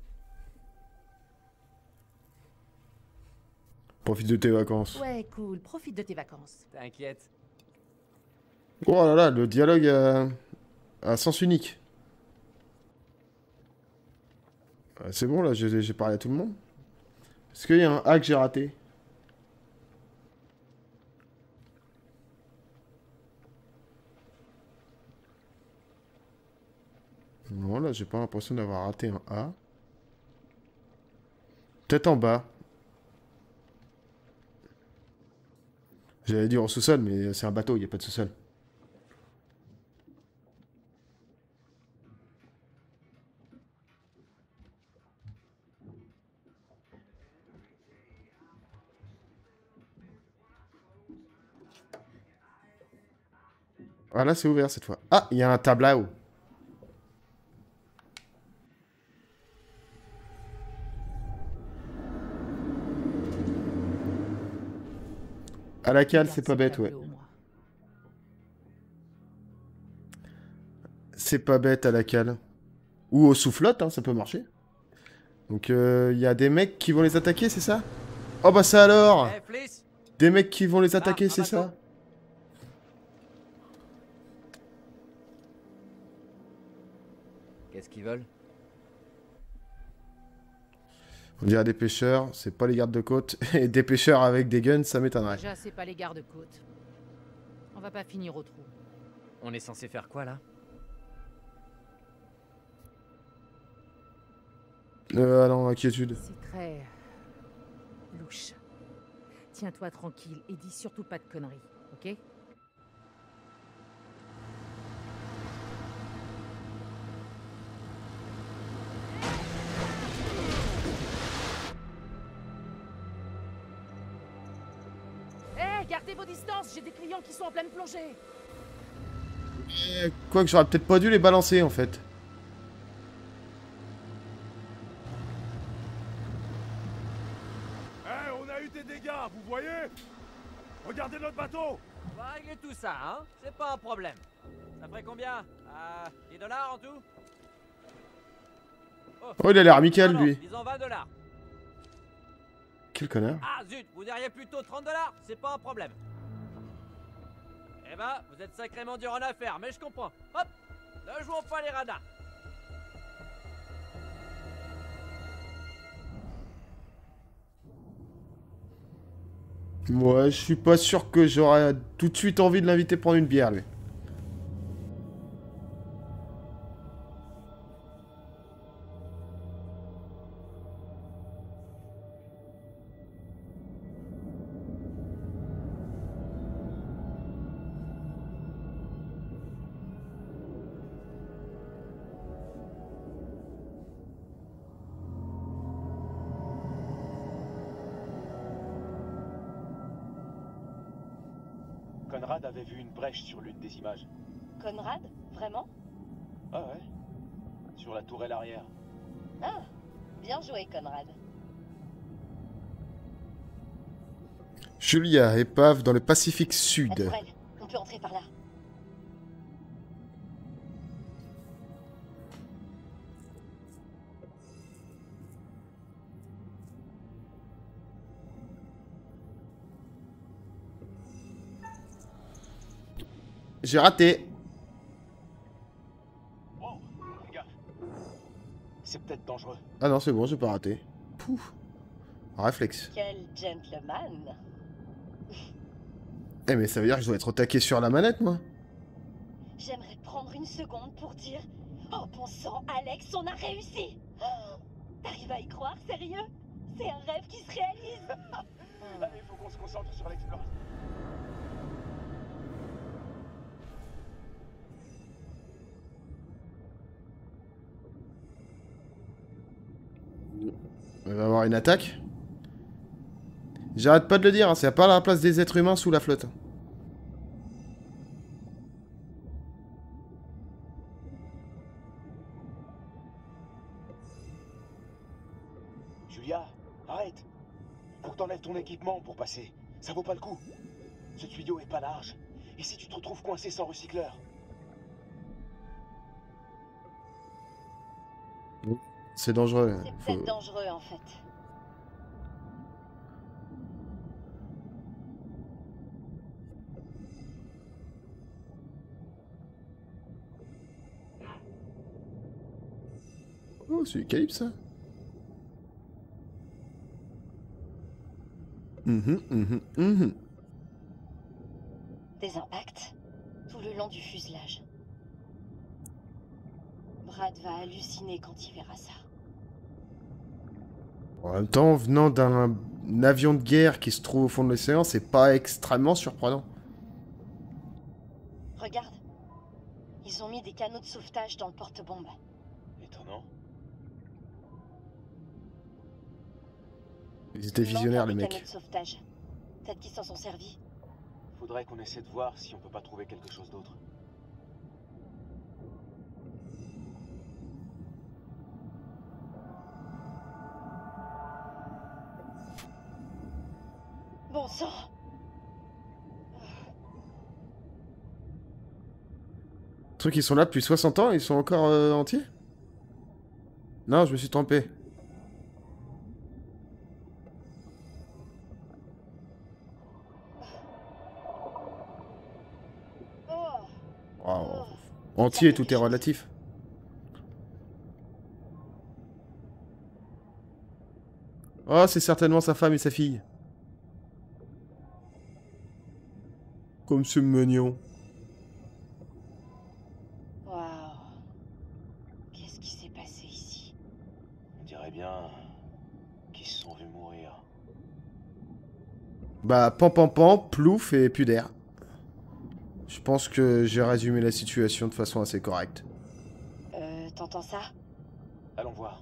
Profite de tes vacances. Ouais, cool. Profite de tes vacances. T'inquiète. Oh là là, le dialogue à sens unique. C'est bon là, j'ai parlé à tout le monde. Est-ce qu'il y a un hack que j'ai raté? Non, là, j'ai pas l'impression d'avoir raté un A. Peut-être en bas. J'allais dire au sous-sol, mais c'est un bateau, il n'y a pas de sous-sol. Ah, là, c'est ouvert cette fois. Ah, il y a un tableau. À la cale, c'est pas bête, ouais. C'est pas bête à la cale. Ou au soufflote, hein, ça peut marcher. Donc, il y a des mecs qui vont les attaquer, c'est ça? Oh, bah ça alors! Des mecs qui vont les attaquer, c'est ça? Qu'est-ce qu'ils veulent? On dirait des pêcheurs, c'est pas les gardes de côte. Et des pêcheurs avec des guns, ça m'étonnerait. Déjà, c'est pas les gardes-côtes. On va pas finir au trou. On est censé faire quoi, là? Ah non, inquiétude. C'est très... louche. Tiens-toi tranquille et dis surtout pas de conneries, ok? Gardez vos distances, j'ai des clients qui sont en pleine plongée. Quoique j'aurais peut-être pas dû les balancer en fait. Eh, on a eu des dégâts, vous voyez? Regardez notre bateau. On va régler tout ça, hein? C'est pas un problème. Ça ferait combien? 10 $ en tout? Oh, il a l'air amical lui. Disons 20 $. Quel connard. Ah zut, vous diriez plutôt 30 $? C'est pas un problème. Eh ben, vous êtes sacrément dur en affaires, mais je comprends. Hop, ne jouons pas les radins. Moi, je suis pas sûr que j'aurais tout de suite envie de l'inviter prendre une bière lui. Conrad avait vu une brèche sur l'une des images. Conrad? Vraiment? Ah ouais. Sur la tourelle arrière. Ah, bien joué, Conrad. Julia, épave dans le Pacifique Sud. La tourelle, on peut entrer par là. J'ai raté. Oh, les gars. C'est peut-être dangereux. Ah non, c'est bon, j'ai pas raté. Pouf. Réflexe. Quel gentleman. Eh mais ça veut dire que je dois être au taquet sur la manette, moi. J'aimerais prendre une seconde pour dire... Oh bon sang, Alex, on a réussi. Oh, t'arrives à y croire, sérieux? C'est un rêve qui se réalise. Allez, il faut qu'on se concentre sur l'exploration. On va avoir une attaque. J'arrête pas de le dire, hein, c'est pas la place des êtres humains sous la flotte. Julia, arrête. Faut que t'enlèves ton équipement pour passer. Ça vaut pas le coup. Ce tuyau est pas large. Et si tu te retrouves coincé sans recycleur? C'est dangereux. C'est peut-être dangereux, en fait. Oh, c'est du calibre, ça. Des impacts tout le long du fuselage. Brad va halluciner quand il verra ça. En même temps, venant d'un avion de guerre qui se trouve au fond de l'océan, c'est pas extrêmement surprenant. Regarde. Ils ont mis des canaux de sauvetage dans le porte-bombe. Étonnant. Ils étaient visionnaires, les mecs. Canaux de sauvetage. Peut-être qu'ils s'en sont servis. Faudrait qu'on essaie de voir si on peut pas trouver quelque chose d'autre. Bon sang. Les trucs, ils sont là depuis 60 ans, ils sont encore entiers? Non, je me suis trompé. Wow. Entier, tout est relatif. Oh, c'est certainement sa femme et sa fille. Comme c'est mignon. Waouh. Qu'est-ce qui s'est passé ici? On dirait bien qu'ils se sont vus mourir. Bah, pan, plouf et plus d'air. Je pense que j'ai résumé la situation de façon assez correcte. T'entends ça? Allons voir.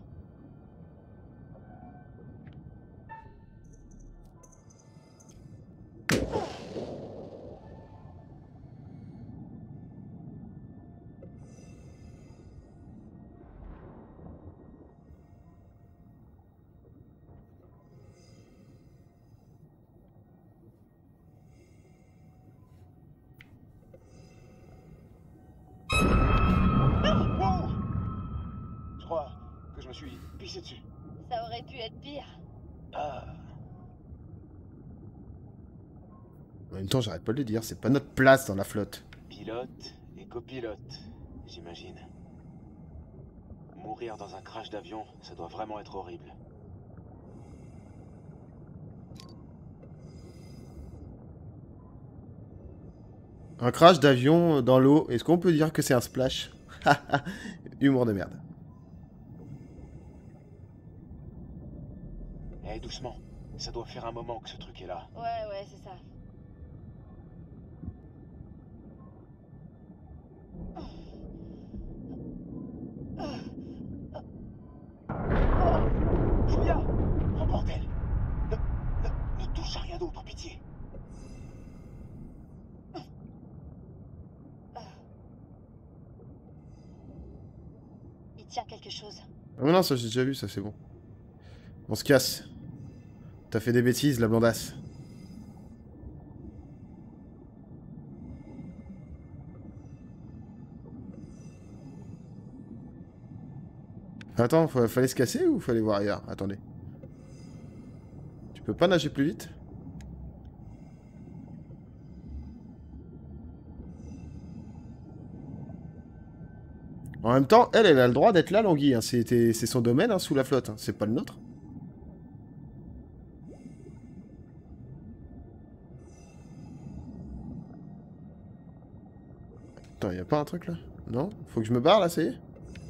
Je crois que je me suis pissé dessus. Ça aurait pu être pire. Ah. En même temps, j'arrête pas de le dire, c'est pas notre place dans la flotte. Pilote et copilote, j'imagine. Mourir dans un crash d'avion, ça doit vraiment être horrible. Un crash d'avion dans l'eau, est-ce qu'on peut dire que c'est un splash? Humour de merde. Eh, doucement. Ça doit faire un moment que ce truc est là. Ouais, c'est ça. Julia! Oh bordel! Ne touche à rien d'autre, pitié! Il tient quelque chose. Ah non, ça j'ai déjà vu, ça c'est bon. On se casse. T'as fait des bêtises, la blondasse. Attends, fallait se casser ou fallait voir ailleurs? Attendez. Tu peux pas nager plus vite? En même temps, elle a le droit d'être là, Languille. Hein. C'est son domaine, hein, sous la flotte. Hein. C'est pas le nôtre. Attends, y a pas un truc là? Non? Faut que je me barre là, ça y est?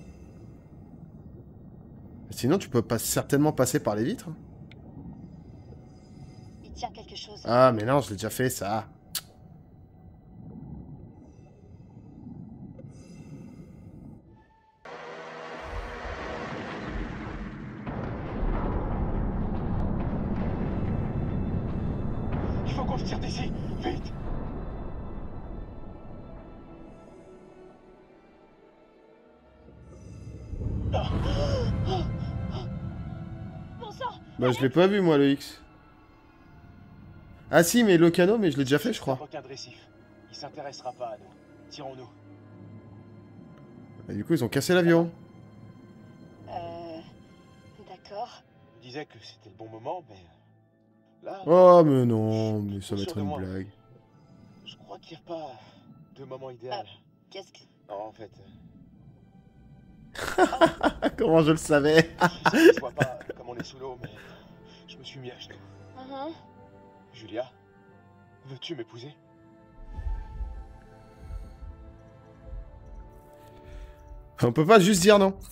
Sinon, tu peux pas certainement passer par les vitres. Il tient quelque chose. Ah, mais non, je l'ai déjà fait, ça. Il faut qu'on se tire d'ici, vite! Bon sang! Bah, je l'ai pas vu, moi, le X. Ah si, mais le canot, mais je l'ai déjà fait, je crois. Requin de récif. Il s'intéressera pas à nous. Tirons-nous. Et du coup, ils ont cassé l'avion. D'accord. Je me disais que c'était le bon moment, mais... Là... Oh, mais non, mais ça va être une blague. Je crois qu'il n'y a pas de moment idéal. Qu'est-ce que... Non, en fait... Comment je le savais? Je sais que ça se voit pas comme on est sous l'eau, mais... Je me suis mis à genoux. Julia, veux-tu m'épouser? On peut pas juste dire non.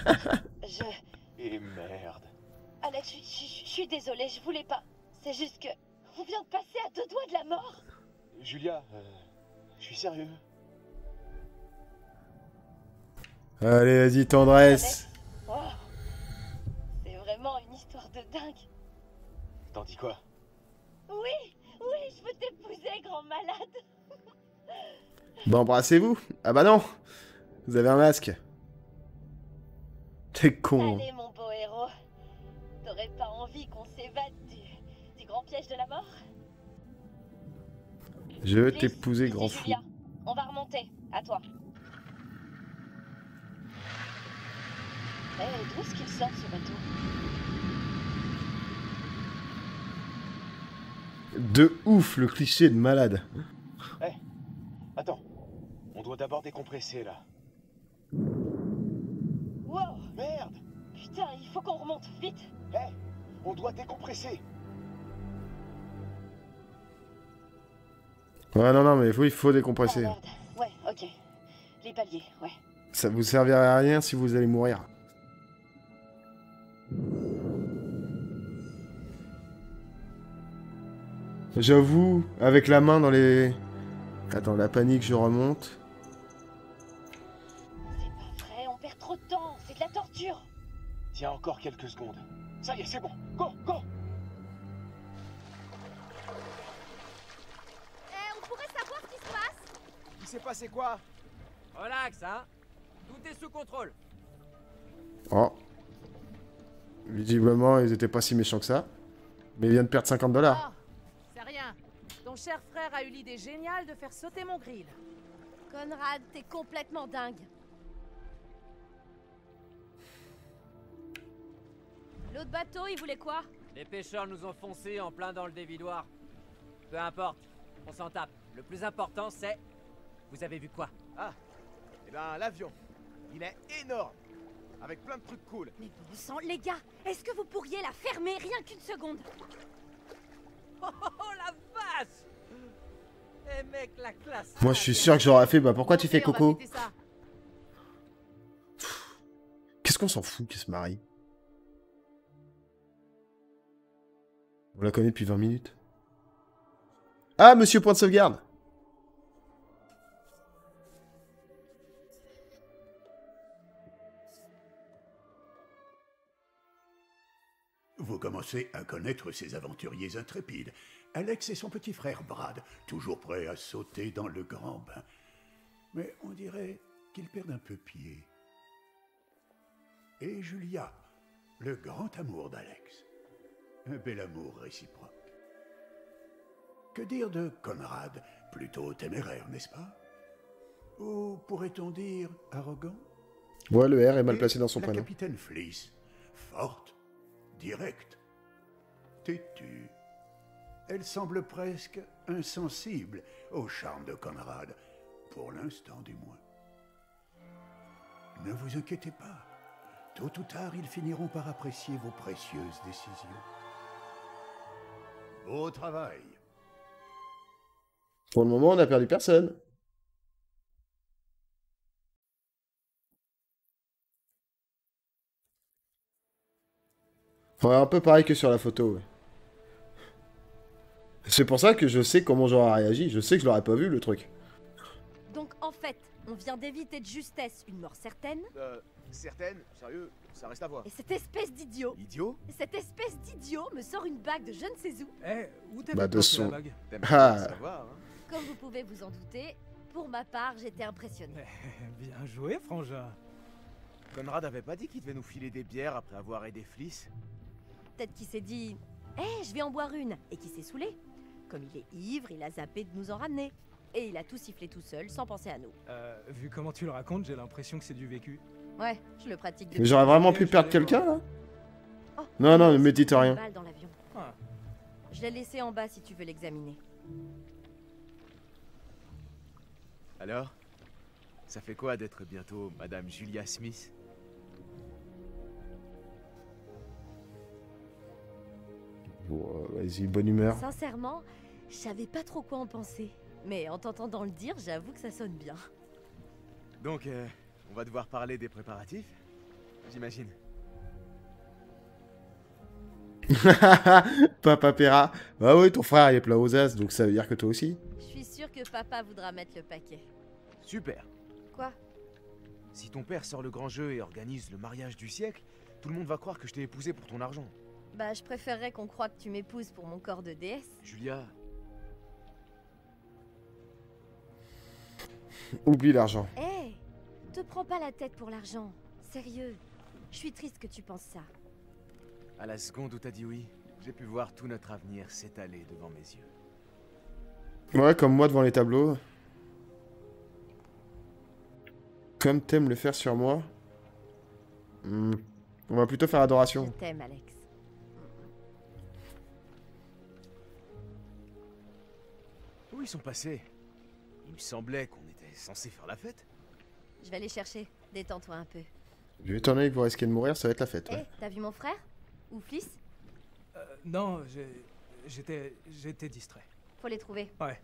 Et merde. Alex, je suis désolée, je voulais pas. C'est juste que... On vient de passer à 2 doigts de la mort. Julia, je suis sérieux. Allez, vas-y, tendresse. Oh, c'est vraiment une histoire de dingue. T'en dis quoi? Oui, je veux t'épouser, grand malade. Bah, embrassez-vous. Ah bah non. Vous avez un masque. T'es con. Allez, mon beau héros. T'aurais pas envie qu'on s'évade du grand piège de la mort? Je veux t'épouser, grand C'est fou. Julia. On va remonter. À toi. D'où est-ce qu'il sort, ce bateau? De ouf, le cliché de malade. Hé, attends. On doit d'abord décompresser, là. Wow! Merde! Putain, il faut qu'on remonte, vite! Hé, on doit décompresser. Ouais, non, mais il faut décompresser. Ah, merde. Ouais, ok. Les paliers, ouais. Ça vous servira à rien si vous allez mourir. J'avoue, avec la main dans les... Attends, la panique, je remonte. C'est pas vrai, on perd trop de temps, c'est de la torture. Tiens, encore quelques secondes. Ça y est, c'est bon. Go, go! On pourrait savoir ce qui se passe? Il s'est passé quoi? Relax, hein. Tout est sous contrôle. Oh. Visiblement, ils étaient pas si méchants que ça. Mais ils viennent de perdre 50 $. Oh, c'est rien. Ton cher frère a eu l'idée géniale de faire sauter mon grill. Conrad, t'es complètement dingue. L'autre bateau, il voulait quoi? Les pêcheurs nous ont foncé en plein dans le dévidoir. Peu importe, on s'en tape. Le plus important, c'est... Vous avez vu quoi? Ah, eh ben l'avion. Il est énorme. Avec plein de trucs cool. Mais bon sang, les gars, est-ce que vous pourriez la fermer rien qu'une seconde? Oh la vache! Eh mec, la classe! Moi, je suis sûr que j'aurais fait... Bah, pourquoi tu fais On va coco? fêter ça. Qu'est-ce qu'on s'en fout qu'ils se marient? On la connaît depuis 20 minutes. Ah, monsieur point de sauvegarde! Vous commencez à connaître ces aventuriers intrépides. Alex et son petit frère Brad, toujours prêts à sauter dans le grand bain. Mais on dirait qu'ils perdent un peu pied. Et Julia, le grand amour d'Alex. Un bel amour réciproque. Que dire de Conrad, plutôt téméraire, n'est-ce pas? Ou pourrait-on dire arrogant? Ouais, le R est mal placé dans son la prénom. capitaine Fleece, forte, directe, têtue. Elle semble presque insensible au charme de Conrad, pour l'instant du moins. Ne vous inquiétez pas, tôt ou tard ils finiront par apprécier vos précieuses décisions. Beau travail. Pour le moment, on n'a perdu personne. Ouais, un peu pareil que sur la photo, ouais. C'est pour ça que je sais comment j'aurais réagi. Je sais que je l'aurais pas vu, le truc. Donc en fait, on vient d'éviter de justesse une mort certaine. Certaine? Sérieux? Ça reste à voir. Et cette espèce d'idiot. Idiot? Cette espèce d'idiot me sort une bague de je ne sais où. Où t'as Bah, de son... la bague? Ah. Comme vous pouvez vous en douter, pour ma part, j'étais impressionnée. Bien joué, frangin. Conrad avait pas dit qu'il devait nous filer des bières après avoir aidé Fleece? Peut-être qu'il s'est dit « je vais en boire une » et qu'il s'est saoulé. Comme il est ivre, il a zappé de nous en ramener. Et il a tout sifflé tout seul, sans penser à nous. Vu comment tu le racontes, j'ai l'impression que c'est du vécu. Ouais, je le pratique depuis... Mais j'aurais vraiment pu perdre quelqu'un, là? Oh, Non, non, ne me dites rien. une balle dans l'avion. Je l'ai laissé en bas si tu veux l'examiner. Alors? Ça fait quoi d'être bientôt Madame Julia Smith? Bon, vas-y, bonne humeur. Sincèrement, je savais pas trop quoi en penser. Mais en t'entendant le dire, j'avoue que ça sonne bien. Donc, On va devoir parler des préparatifs, j'imagine. Papa Pera. Bah oui, ton frère il est plein aux as, donc ça veut dire que toi aussi. Je suis sûre que papa voudra mettre le paquet. Super. Quoi? Si ton père sort le grand jeu et organise le mariage du siècle, tout le monde va croire que je t'ai épousé pour ton argent. Bah, je préférerais qu'on croie que tu m'épouses pour mon corps de déesse. Julia... Oublie l'argent. Hé, te prends pas la tête pour l'argent. Sérieux, je suis triste que tu penses ça. À la seconde où t'as dit oui, j'ai pu voir tout notre avenir s'étaler devant mes yeux. Ouais, comme moi devant les tableaux. Comme t'aimes le faire sur moi. On va plutôt faire adoration. Je t'aime, Alex. Où ils sont passés? Il me semblait qu'on était censé faire la fête. Je vais aller chercher. Détends-toi un peu. Je vais étonner que vous risquez de mourir, ça va être la fête. Hé, Ouais. t'as vu mon frère? Ou Fliss? Non, j'étais distrait. Faut les trouver. Ouais.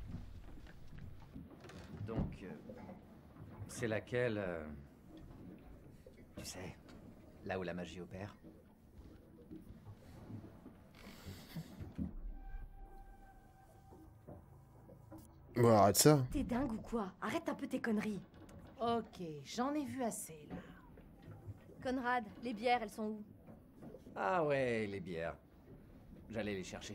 Donc, c'est laquelle tu sais, là où la magie opère. Bon, arrête ça. T'es dingue ou quoi? Arrête un peu tes conneries. Ok, j'en ai vu assez, là. Conrad, les bières, elles sont où? Ah ouais, les bières. J'allais les chercher.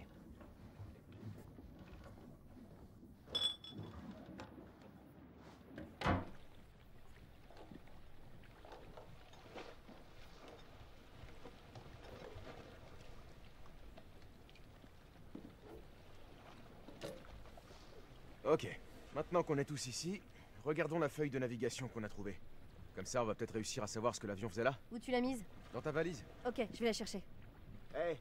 Ok, maintenant qu'on est tous ici, regardons la feuille de navigation qu'on a trouvée. Comme ça, on va peut-être réussir à savoir ce que l'avion faisait là. Où tu l'as mise? Dans ta valise. Ok, je vais la chercher. Hey.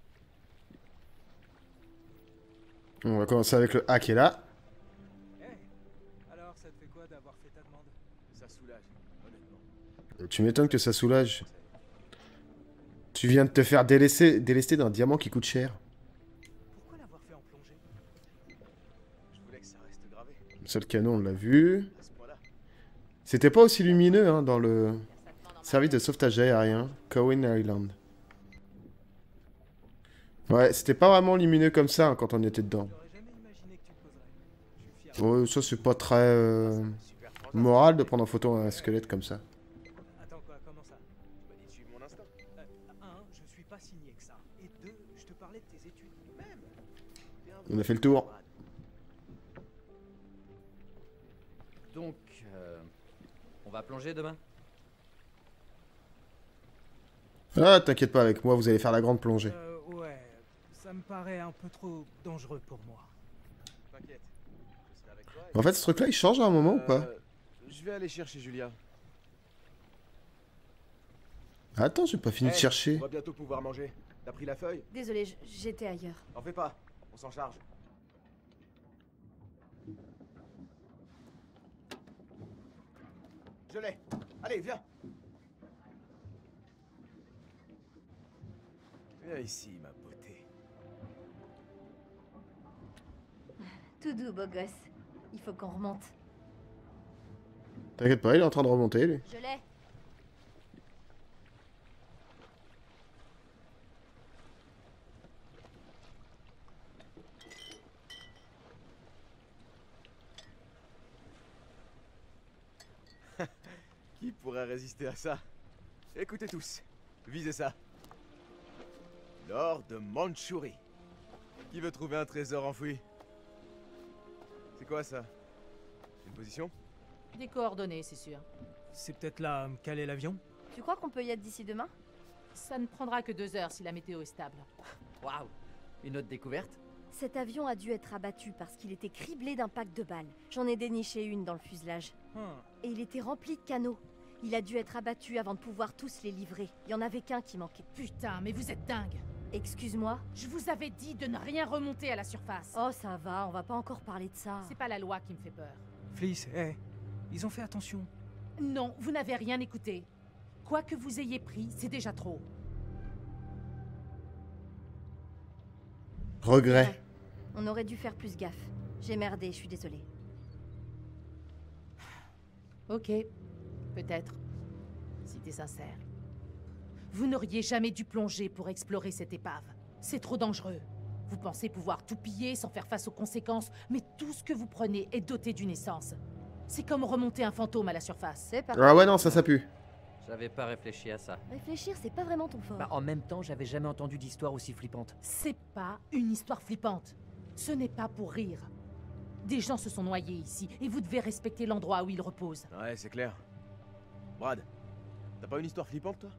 On va commencer avec le A qui est là. Alors, ça te fait quoi d'avoir fait ta demande? Ça soulage, honnêtement. Tu m'étonnes que ça soulage. Tu viens de te faire délester d'un diamant qui coûte cher. Pourquoi l'avoir fait en plongée? Je voulais que ça reste gravé. Ça, le canon, on l'a vu. C'était pas aussi lumineux hein, dans le service de sauvetage aérien, Cowan Island. Ouais, c'était pas vraiment lumineux comme ça hein, quand on était dedans. Ouais, ça c'est pas très moral de prendre en photo un squelette comme ça. Attends quoi, comment ça? Tu m'as dit de suivre mon instinct. Un, je suis pas signé que ça. Et deux, je te parlais de tes études. Même. On a fait le tour. Donc, on va plonger demain? Ah, t'inquiète pas avec moi, vous allez faire la grande plongée. Ouais, ça me paraît un peu trop dangereux pour moi. T'inquiète, je serai avec toi. En fait, ce truc-là, il change à un moment ou pas? Je vais aller chercher Julia. Attends, j'ai pas fini de chercher. On va bientôt pouvoir manger. T'as pris la feuille? Désolée, j'étais ailleurs. T'en fais pas, on s'en charge. Je l'ai. Allez, viens. Viens ici, ma beauté. Tout doux, beau gosse. Il faut qu'on remonte. T'inquiète pas, il est en train de remonter, lui. Je l'ai. Qui pourrait résister à ça? Écoutez tous, visez ça. L'or de Mandchourie. Qui veut trouver un trésor enfoui? C'est quoi ça? Une position? Des coordonnées, c'est sûr. C'est peut-être là quel est l'avion? Tu crois qu'on peut y être d'ici demain? Ça ne prendra que 2 heures si la météo est stable. Waouh! Une autre découverte? Cet avion a dû être abattu parce qu'il était criblé d'impacts de balles. J'en ai déniché une dans le fuselage. Et il était rempli de canaux. Il a dû être abattu avant de pouvoir tous les livrer. Il y en avait qu'un qui manquait. Putain, mais vous êtes dingue! Excuse-moi? Je vous avais dit de ne rien remonter à la surface. Oh, ça va, on va pas encore parler de ça. C'est pas la loi qui me fait peur. Fliss, ils ont fait attention. Non, vous n'avez rien écouté. Quoi que vous ayez pris, c'est déjà trop. Regret. Ouais. On aurait dû faire plus gaffe. J'ai merdé, je suis désolée. Ok. Peut-être. Si t'es sincère. Vous n'auriez jamais dû plonger pour explorer cette épave. C'est trop dangereux. Vous pensez pouvoir tout piller sans faire face aux conséquences, mais tout ce que vous prenez est doté d'une essence. C'est comme remonter un fantôme à la surface. C'est pas... Ah ouais, non, ça pue. J'avais pas réfléchi à ça. Réfléchir, c'est pas vraiment ton fort. Bah, en même temps, j'avais jamais entendu d'histoire aussi flippante. C'est pas une histoire flippante. Ce n'est pas pour rire. Des gens se sont noyés ici, et vous devez respecter l'endroit où ils reposent. Ouais, c'est clair. Brad, t'as pas une histoire flippante, toi?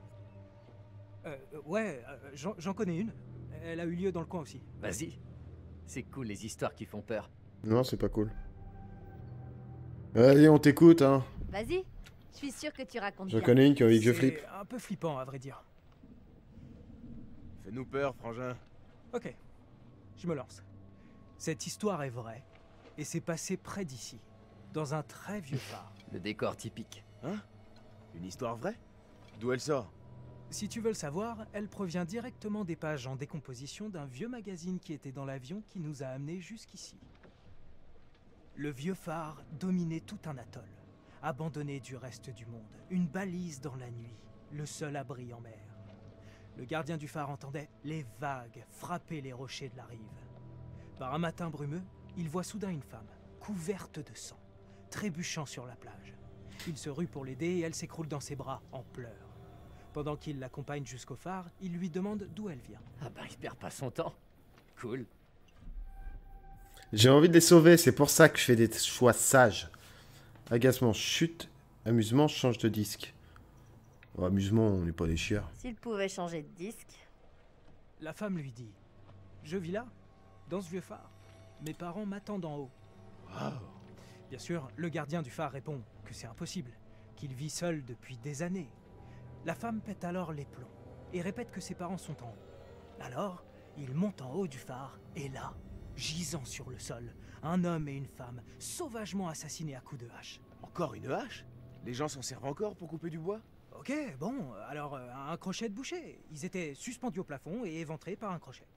Ouais, j'en connais une. Elle a eu lieu dans le coin aussi. Vas-y. C'est cool les histoires qui font peur. Non, c'est pas cool. Allez, on t'écoute, hein. Vas-y, je suis sûr que tu racontes J'en bien. connais une qui a envie que je flippe. C'est un peu flippant, à vrai dire. Fais-nous peur, frangin. Ok, je me lance. Cette histoire est vraie, et c'est passé près d'ici, dans un très vieux phare. Le décor typique. Hein? Une histoire vraie? D'où elle sort? Si tu veux le savoir, elle provient directement des pages en décomposition d'un vieux magazine qui était dans l'avion qui nous a amenés jusqu'ici. Le vieux phare dominait tout un atoll, abandonné du reste du monde, une balise dans la nuit, le seul abri en mer. Le gardien du phare entendait les vagues frapper les rochers de la rive. Par un matin brumeux, il voit soudain une femme, couverte de sang, trébuchant sur la plage. Il se rue pour l'aider et elle s'écroule dans ses bras, en pleurs. Pendant qu'il l'accompagne jusqu'au phare, il lui demande d'où elle vient. Ah bah il perd pas son temps. Cool. J'ai envie de les sauver, c'est pour ça que je fais des choix sages. Agacement, chute. Amusement, change de disque. Oh, amusement, on n'est pas des chieurs. S'il pouvait changer de disque. La femme lui dit « Je vis là, dans ce vieux phare. Mes parents m'attendent en haut. » Bien sûr, le gardien du phare répond que c'est impossible, qu'il vit seul depuis des années. La femme pète alors les plombs et répète que ses parents sont en haut. Alors, il monte en haut du phare et là, gisant sur le sol, un homme et une femme sauvagement assassinés à coups de hache. Encore une hache? Les gens s'en servent encore pour couper du bois? Ok, bon, alors un crochet de boucher. Ils étaient suspendus au plafond et éventrés par un crochet.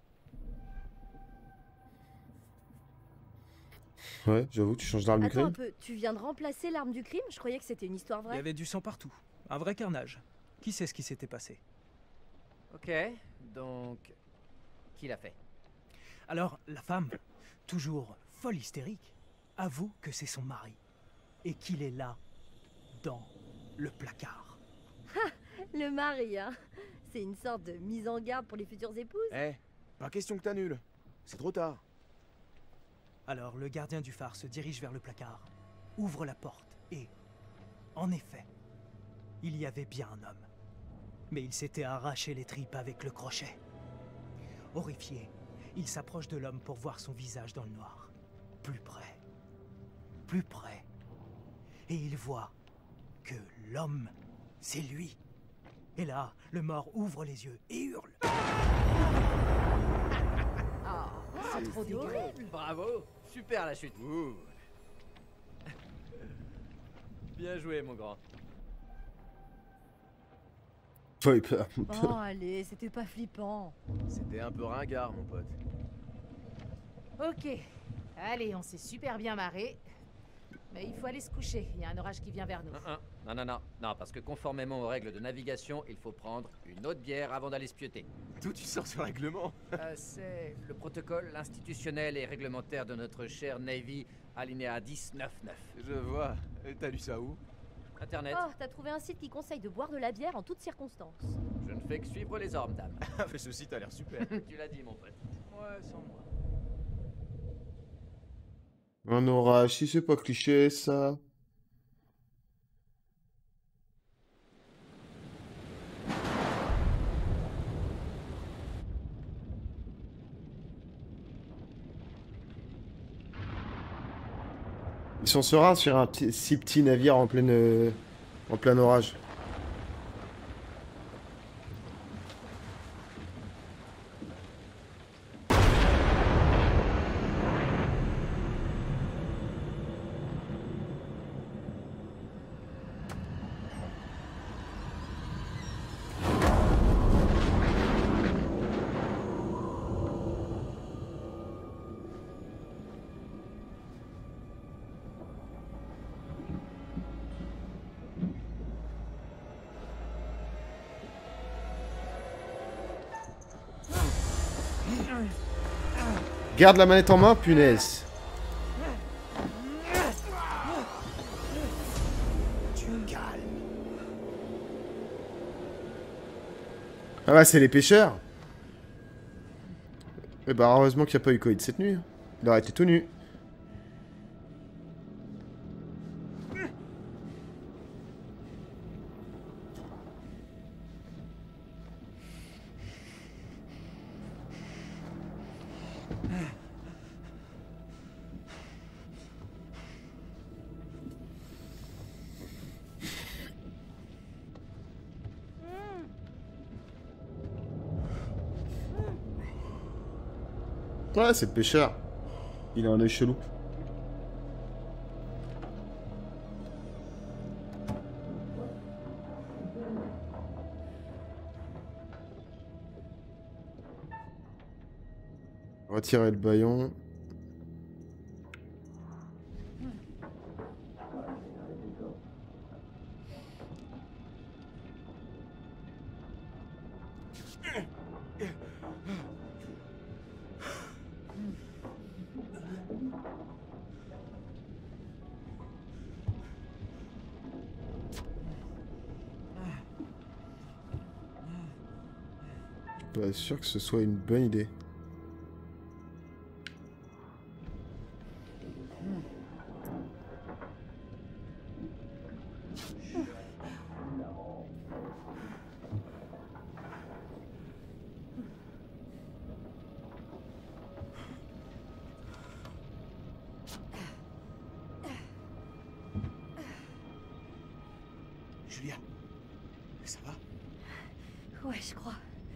Ouais, j'avoue, tu changes d'arme du Attends un crime. peu, tu viens de remplacer l'arme du crime? Je croyais que c'était une histoire Il y vraie. avait du sang partout, un vrai carnage. Qui sait ce qui s'était passé? Ok, donc... Qui l'a fait? Alors, la femme, toujours folle hystérique, avoue que c'est son mari. Et qu'il est là, dans le placard. Le mari, hein. C'est une sorte de mise en garde pour les futures épouses. Eh, pas question que t'annules. C'est trop tard. Alors, le gardien du phare se dirige vers le placard, ouvre la porte et, en effet, il y avait bien un homme. Mais il s'était arraché les tripes avec le crochet. Horrifié, il s'approche de l'homme pour voir son visage dans le noir. Plus près. Plus près. Et il voit que l'homme, c'est lui. Et là, le mort ouvre les yeux et hurle. Ah, c'est trop dégueu. Bravo. Super la chute. Bien joué mon grand. Oh, allez, c'était pas flippant. C'était un peu ringard, mon pote. Ok. Allez, on s'est super bien marré. Mais il faut aller se coucher. Il y a un orage qui vient vers nous. Non, parce que conformément aux règles de navigation, il faut prendre une autre bière avant d'aller se pioter. D'où tu sors ce règlement? C'est le protocole institutionnel et réglementaire de notre cher Navy, alinéa 10.9.9. Je vois. Et t'as lu ça où? Internet. Oh, t'as trouvé un site qui conseille de boire de la bière en toutes circonstances. Je ne fais que suivre les ordres, dame. Mais ce site a l'air super. Tu l'as dit, mon pote. Ouais, sans moi. Un orage, si c'est pas cliché, ça. Ils sont sereins sur un si petit navire en plein orage. Garde la manette en main, punaise. Tu calmes. Ah bah c'est les pêcheurs. Et bah heureusement qu'il n'y a pas eu Coïd cette nuit. Il aurait été tout nu. Ouais, c'est le pêcheur. Il a un œil chelou. Retirer le baillon. Pas sûr que ce soit une bonne idée. Julia, ça va? Ouais, je crois.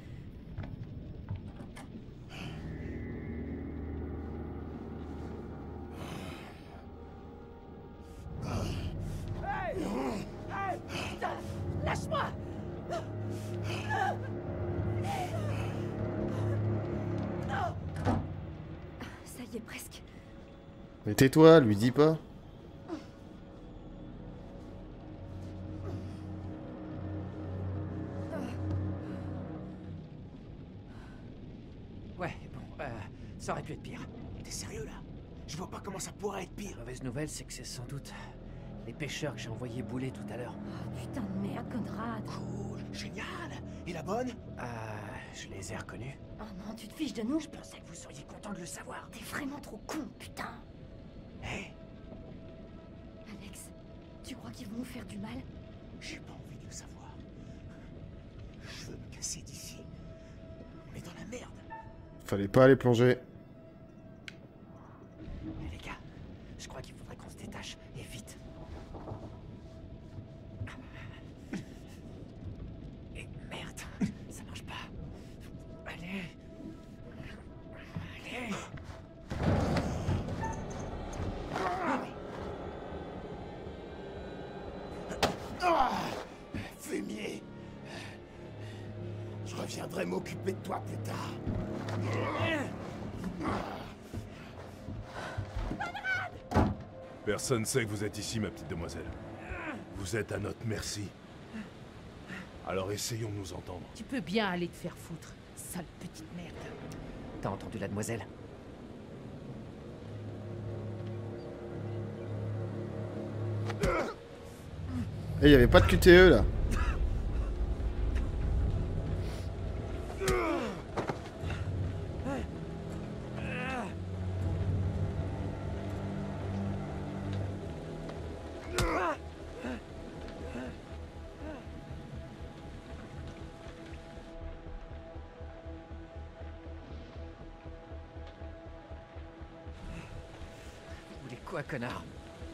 Lâche-moi! Ça y est, presque. Mais tais-toi, lui dis pas. Ouais, bon, ça aurait pu être pire. T'es sérieux là? Je vois pas comment ça pourrait être pire. La mauvaise nouvelle, c'est que c'est sans doute les pêcheurs que j'ai envoyés bouler tout à l'heure. Oh, putain de merde, Conrad. Cool, génial. Et la bonne? Je les ai reconnus. Oh non, tu te fiches de nous? Je pensais que vous seriez content de le savoir. T'es vraiment trop con, putain. Hé, Alex, tu crois qu'ils vont nous faire du mal? j'ai pas envie de le savoir. Je veux me casser d'ici. On est dans la merde. Fallait pas aller plonger. Les gars, je crois qu'il faudrait qu'on se détache, et vite. Et merde, ça marche pas. Allez. Allez. Fumier. Je reviendrai m'occuper de toi plus tard. Personne sait que vous êtes ici, ma petite demoiselle. Vous êtes à notre merci. Alors essayons de nous entendre. Tu peux bien aller te faire foutre, sale petite merde. T'as entendu la demoiselle? Et y avait pas de QTE là. Vous voulez quoi, connard?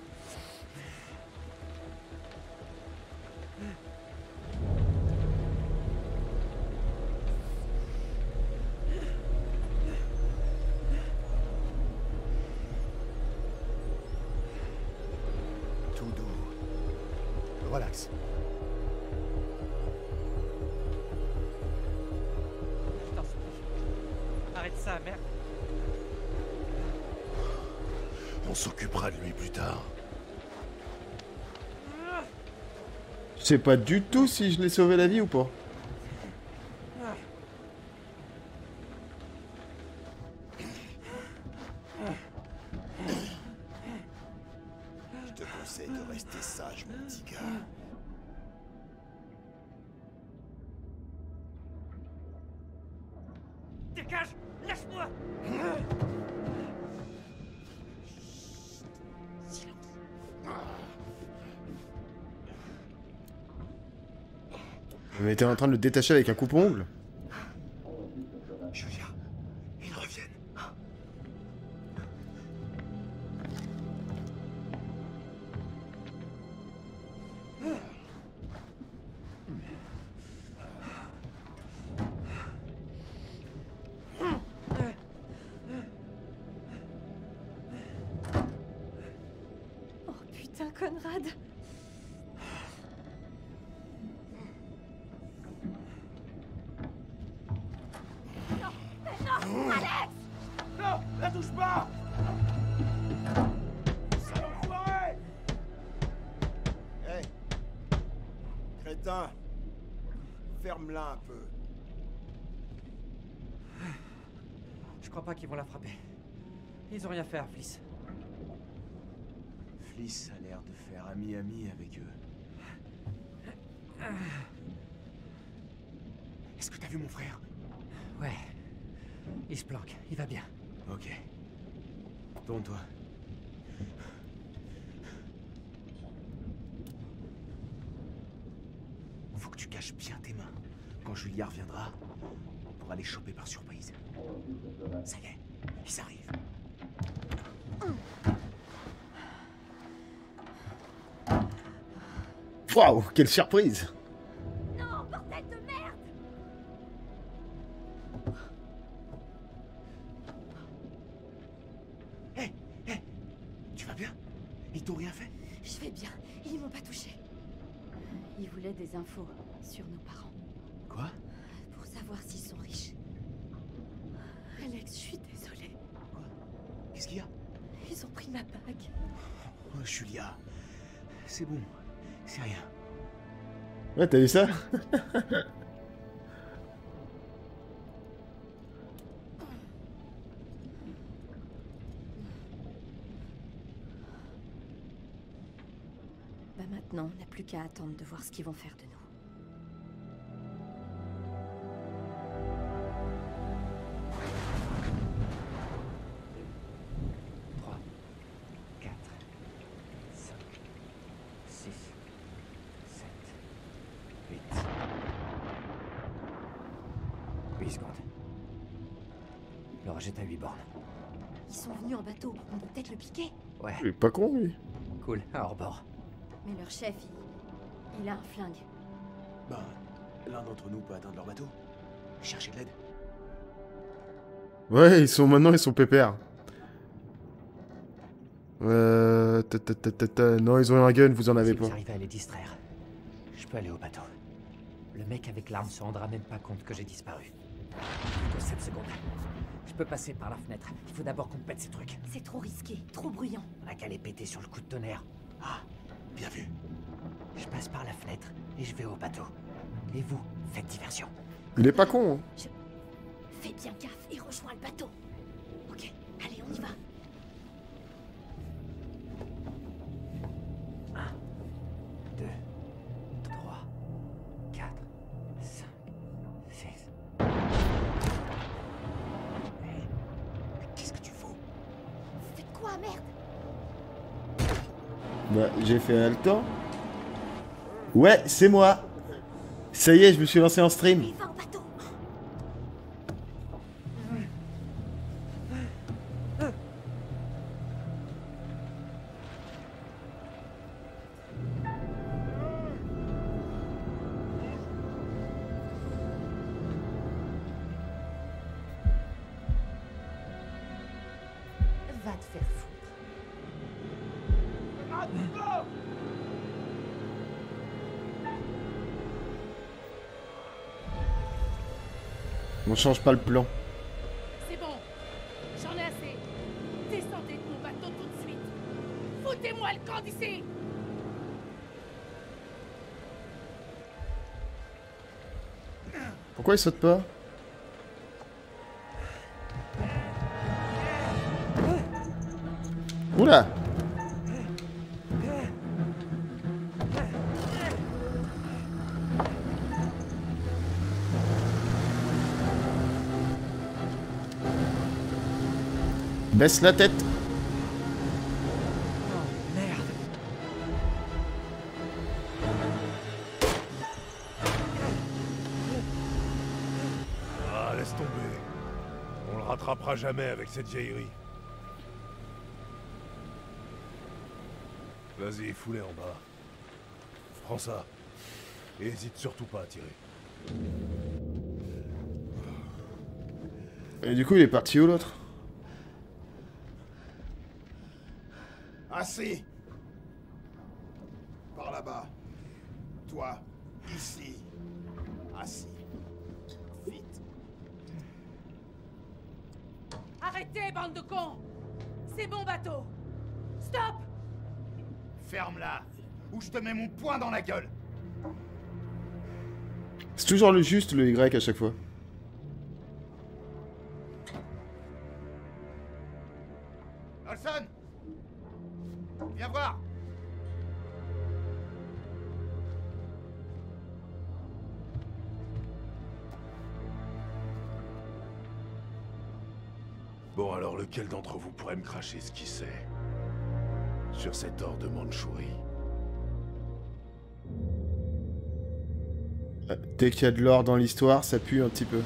Tout doux. Relax. Je t'en supplie. Arrête ça, merde. On s'occupera de lui plus tard. Je sais pas du tout si je l'ai sauvé la vie ou pas. Essaie de rester sage, mon petit gars. Dégage! Lâche-moi! Mais t'es en train de le détacher avec un coupe-ongle? Julia, ils reviennent. Oh putain, Conrad. Non, Alex! Non, la touche pas! Sale enfoiré! Hé! Crétin! Ferme-la un peu. Je crois pas qu'ils vont la frapper. Ils ont rien fait à Fliss. Fliss a l'air de faire ami-ami avec eux. Est-ce que t'as vu mon frère? Ouais. Il se planque, il va bien. Ok. Tourne-toi. Faut que tu caches bien tes mains. Quand Julia reviendra, on pourra les choper par surprise. Ça y est, ils arrivent. Waouh, quelle surprise! Non, bordel de merde! Hé, hé, tu vas bien? Ils t'ont rien fait? Je vais bien, ils m'ont pas touché. Ils voulaient des infos sur nos parents. Quoi? Pour savoir s'ils sont riches. Alex, je suis désolée. Quoi? Qu'est-ce qu'il y a? Ils ont pris ma bague. Oh, Julia, c'est bon, c'est rien. Ouais, t'as vu ça? Bah maintenant, on n'a plus qu'à attendre de voir ce qu'ils vont faire de nous. 8 secondes. L'orage est à 8 bornes. Ils sont venus en bateau, on peut peut-être le piquer. Ouais. Il est pas con, lui. Cool, à hors-bord. Mais leur chef, il a un flingue. Ben, l'un d'entre nous peut atteindre leur bateau. Chercher de l'aide. Ouais, maintenant ils sont pépères. Non, ils ont un gun, vous en avez Si pas. vous arrivez à les distraire, je peux aller au bateau. Le mec avec l'arme se rendra même pas compte que j'ai disparu. Plutôt 7 secondes. Je peux passer par la fenêtre. Il faut d'abord qu'on pète ces trucs. C'est trop risqué, trop bruyant. On a qu'à les péter sur le coup de tonnerre. Ah, bien vu. Je passe par la fenêtre et je vais au bateau. Et vous, faites diversion. Il est pas con, hein. Fais bien gaffe et rejoins le bateau. Ok, allez, on y va. 1, 2, 3, 4, 5, 6. Qu'est-ce que tu fous? Faites quoi, merde? Bah, j'ai fait un temps. Ouais, c'est moi. Ça y est, je me suis lancé en stream. Va au bateau. Va te faire foutre. On change pas le plan. C'est bon. J'en ai assez. Descendez de mon bateau tout de suite. Foutez-moi le camp d'ici. Pourquoi il saute pas? Oula! Baisse la tête. Ah, laisse tomber. On le rattrapera jamais avec cette vieillerie. Vas-y, fous-les en bas. Prends ça. Et hésite surtout pas à tirer. Et du coup, il est parti où l'autre? Assis. Par là-bas. Toi, ici. Assis. Vite. Arrêtez, bande de cons! C'est mon bateau! Stop! Ferme-la, ou je te mets mon poing dans la gueule. C'est toujours le juste, le Y à chaque fois. Olson! Viens voir! Bon, alors lequel d'entre vous pourrait me cracher ce qu'il sait sur cet or de Mandchourie? Dès qu'il y a de l'or dans l'histoire, ça pue un petit peu.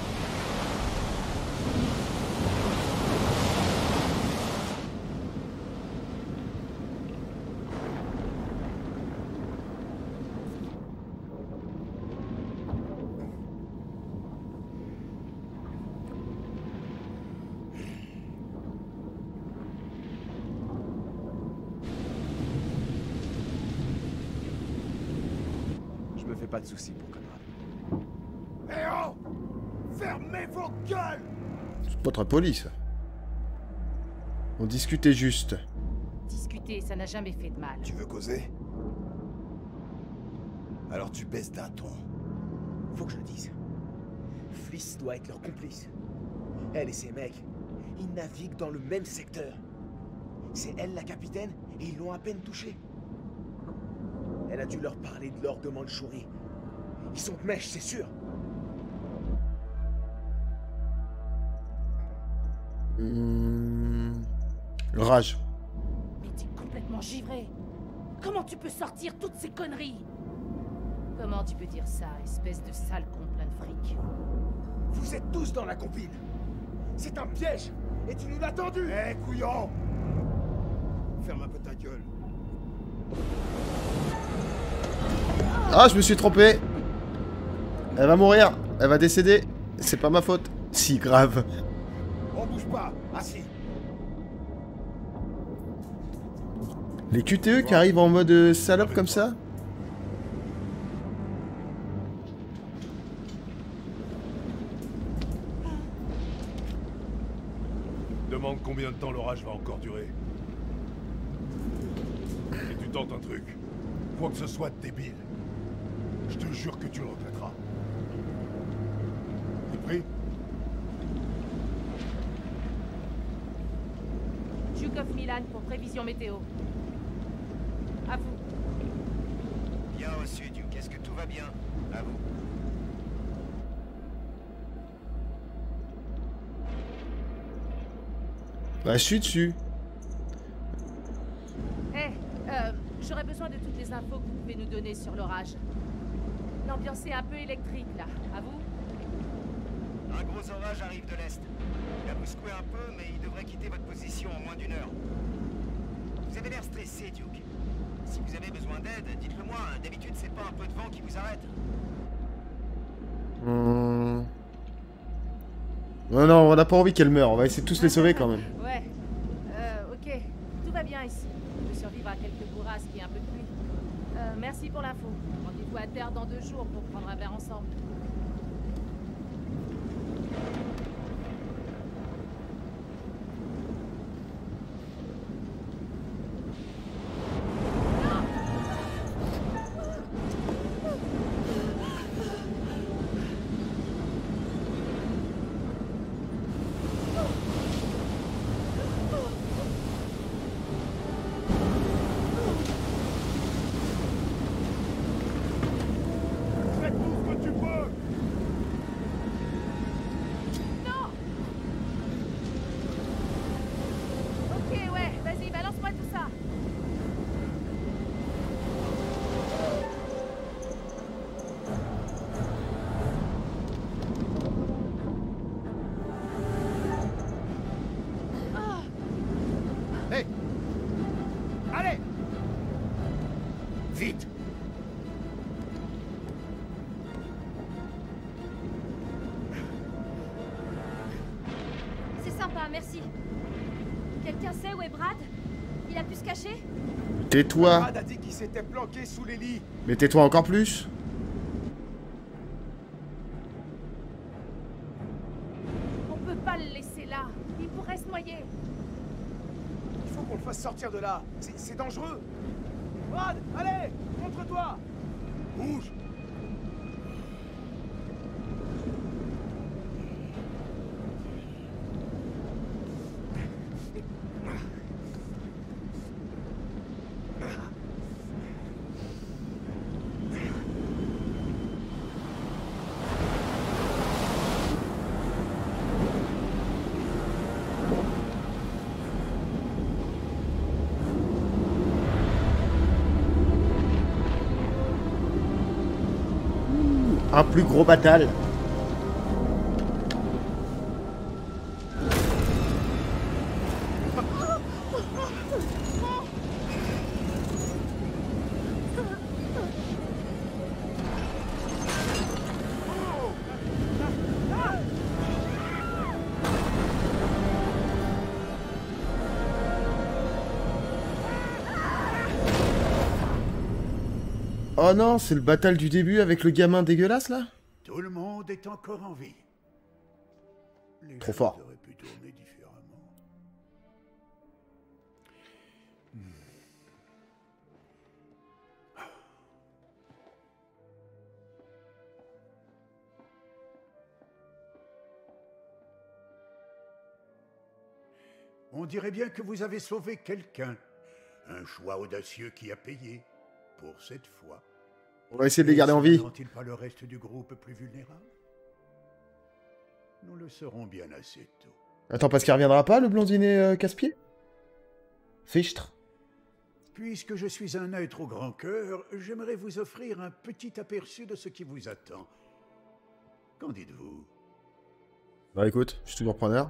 Je me fais pas de soucis pour Conrad. Eh oh! Fermez vos gueules! C'est pas très poli, ça. On discutait juste. Discuter, ça n'a jamais fait de mal. Tu veux causer? Alors tu baisses d'un ton. Faut que je le dise. Fliss doit être leur complice. Elle et ses mecs, ils naviguent dans le même secteur. C'est elle la capitaine et ils l'ont à peine touchée. Elle a dû leur parler de l'or de Mandchourie. Ils sont de mèche, c'est sûr. Rage. Mais t'es complètement givré. Comment tu peux sortir toutes ces conneries? Comment tu peux dire ça, espèce de sale con plein de fric? Vous êtes tous dans la compine. C'est un piège. Et tu nous l'as tendu. Eh, couillon! Ferme un peu ta gueule. Ah, je me suis trompé. Elle va mourir. Elle va décéder. C'est pas ma faute. Si, grave. On bouge pas. Assis. Les QTE qui arrivent en mode salope comme ça? Demande combien de temps l'orage va encore durer. Et tu tentes un truc. Quoi que ce soit débile. Je te jure que tu le regretteras. T'es prêt? Duke of Milan pour prévision météo. À vous. Bien reçu, Duke. Est-ce que tout va bien? À vous. Bah, je suis dessus. J'aurais besoin de toutes les infos que vous pouvez nous donner sur l'orage. L'ambiance est un peu électrique, là. À vous? Un gros orage arrive de l'est. Il a bousculé un peu, mais il devrait quitter votre position en moins d'une heure. Vous avez l'air stressé, Duke. Si vous avez besoin d'aide, dites-le moi. D'habitude, c'est pas un peu de vent qui vous arrête. Non, non, on n'a pas envie qu'elle meure. On va essayer de tous les sauver quand même. Ouais. Ok. Tout va bien ici. On peut survivre à quelques bourrasques et un peu de pluie. Merci pour l'info. Rendez-vous à terre dans 2 jours pour prendre un verre ensemble. pas, merci. Quelqu'un sait où est Brad? Il a pu se cacher? Tais-toi. Brad a dit qu'il s'était planqué sous les lits. Mais tais-toi encore plus. On peut pas le laisser là. Il pourrait se noyer. Il faut qu'on le fasse sortir de là. C'est dangereux. Brad, allez, montre-toi. Bouge. Un plus gros battle. Oh non, c'est le battle du début avec le gamin dégueulasse là? Tout le monde est encore en vie. Les Trop fort. choses auraient pu tourner différemment. On dirait bien que vous avez sauvé quelqu'un. Un choix audacieux qui a payé, pour cette fois. On va essayer de les garder en vie. Ne rend-il pas le reste du groupe plus vulnérable? Nous le saurons bien assez tôt. Attends, parce qu'il reviendra pas, le blondinet casse-pied? Fichtre. Puisque je suis un être au grand cœur, j'aimerais vous offrir un petit aperçu de ce qui vous attend. Qu'en dites-vous? Bah écoute, je suis toujours preneur.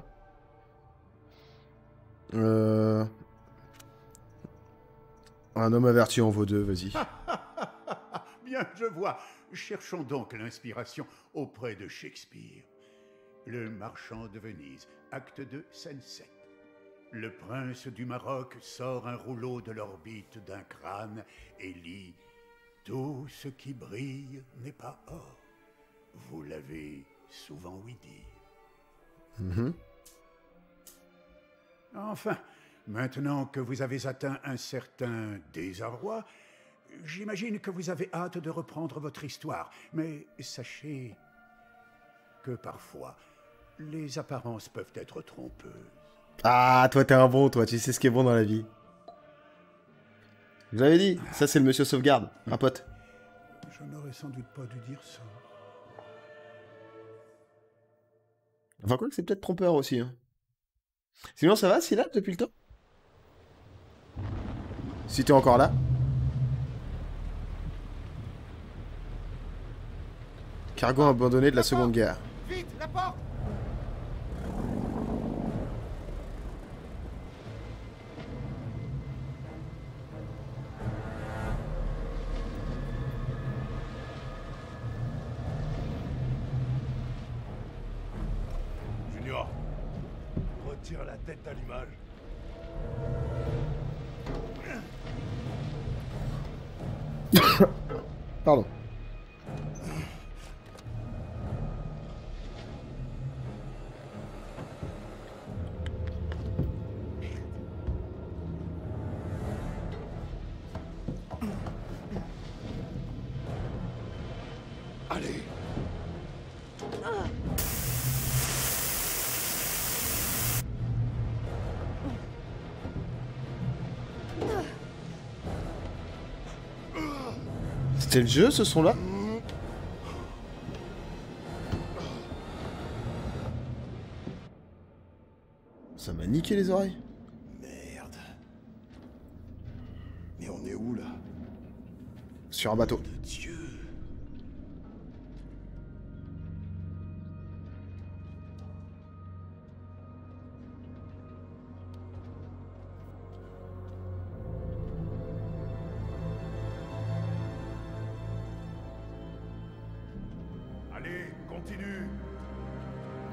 Un homme averti en vaut deux, vas-y. Bien, je vois. Cherchons donc l'inspiration auprès de Shakespeare. Le marchand de Venise, acte 2, scène 7. Le prince du Maroc sort un rouleau de l'orbite d'un crâne et lit « Tout ce qui brille n'est pas or ». Vous l'avez souvent ouï dire. Enfin, maintenant que vous avez atteint un certain désarroi, j'imagine que vous avez hâte de reprendre votre histoire. Mais sachez que parfois, les apparences peuvent être trompeuses. Ah, toi t'es un bon, toi, tu sais ce qui est bon dans la vie. Je vous avais dit, ça c'est le monsieur sauvegarde, un pote. Je n'aurais sans doute pas dû dire ça. Enfin quoi que c'est peut-être trompeur aussi. Hein. Sinon ça va, Sylla, depuis le temps? Si t'es encore là. Cargo abandonné de la Seconde Guerre. Vite, la porte! Junior, retire la tête à l'image. Pardon. Allez! C'était le jeu, ce son-là? Ça m'a niqué les oreilles. Merde. Mais on est où, là? Sur un bateau. Dieu! Allez, continue.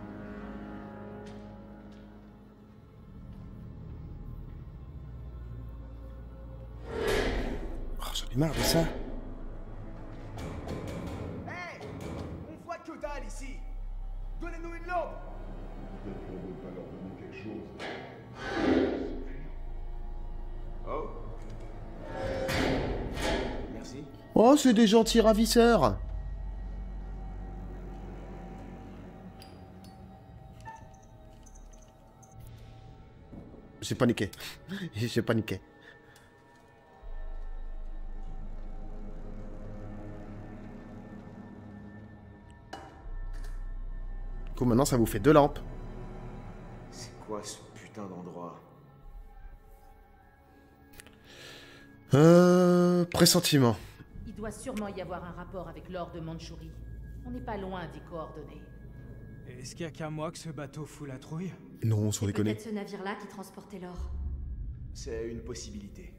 J'en ai marre de ça. Hey! On voit que dalle ici! Donnez-nous une lampe! Peut-être qu'on ne veut pas leur donner quelque chose. Oh. Merci. Oh, c'est des gentils ravisseurs. J'ai paniqué. J'ai paniqué. Du coup, maintenant, ça vous fait 2 lampes. C'est quoi ce putain d'endroit? Pressentiment. Il doit sûrement y avoir un rapport avec l'or de Mandchourie. On n'est pas loin des coordonnées. Est-ce qu'il y a qu'à moi que ce bateau fout la trouille? Non, sans déconner. Peut-être ce navire-là qui transportait l'or. C'est une possibilité.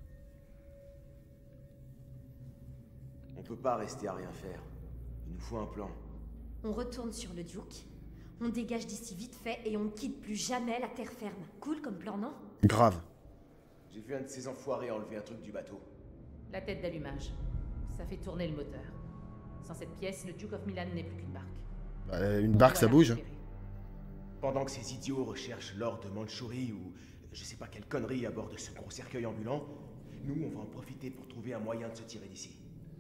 On peut pas rester à rien faire. Il nous faut un plan. On retourne sur le Duke, on dégage d'ici vite fait et on ne quitte plus jamais la terre ferme. Cool comme plan, non? Grave. J'ai vu un de ces enfoirés enlever un truc du bateau. La tête d'allumage. Ça fait tourner le moteur. Sans cette pièce, le Duke of Milan n'est plus qu'une barque. Une barque, ça bouge. Pendant que ces idiots recherchent l'or de Mandchourie ou je sais pas quelle connerie à bord de ce gros cercueil ambulant, nous on va en profiter pour trouver un moyen de se tirer d'ici.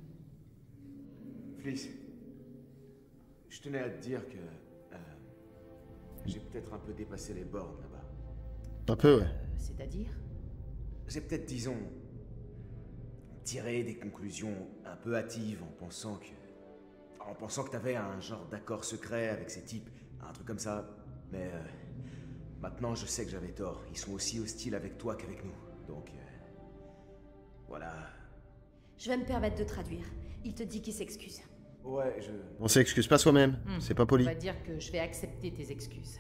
Fliss, je tenais à te dire que j'ai peut-être un peu dépassé les bornes là-bas. Un peu, ouais. C'est-à-dire? J'ai peut-être, disons, tiré des conclusions un peu hâtives en pensant que t'avais un genre d'accord secret avec ces types, un truc comme ça. Mais maintenant, je sais que j'avais tort. Ils sont aussi hostiles avec toi qu'avec nous. Donc, voilà. Je vais me permettre de traduire. Il te dit qu'il s'excuse. Ouais, On s'excuse pas soi-même. C'est pas poli. On va dire que je vais accepter tes excuses.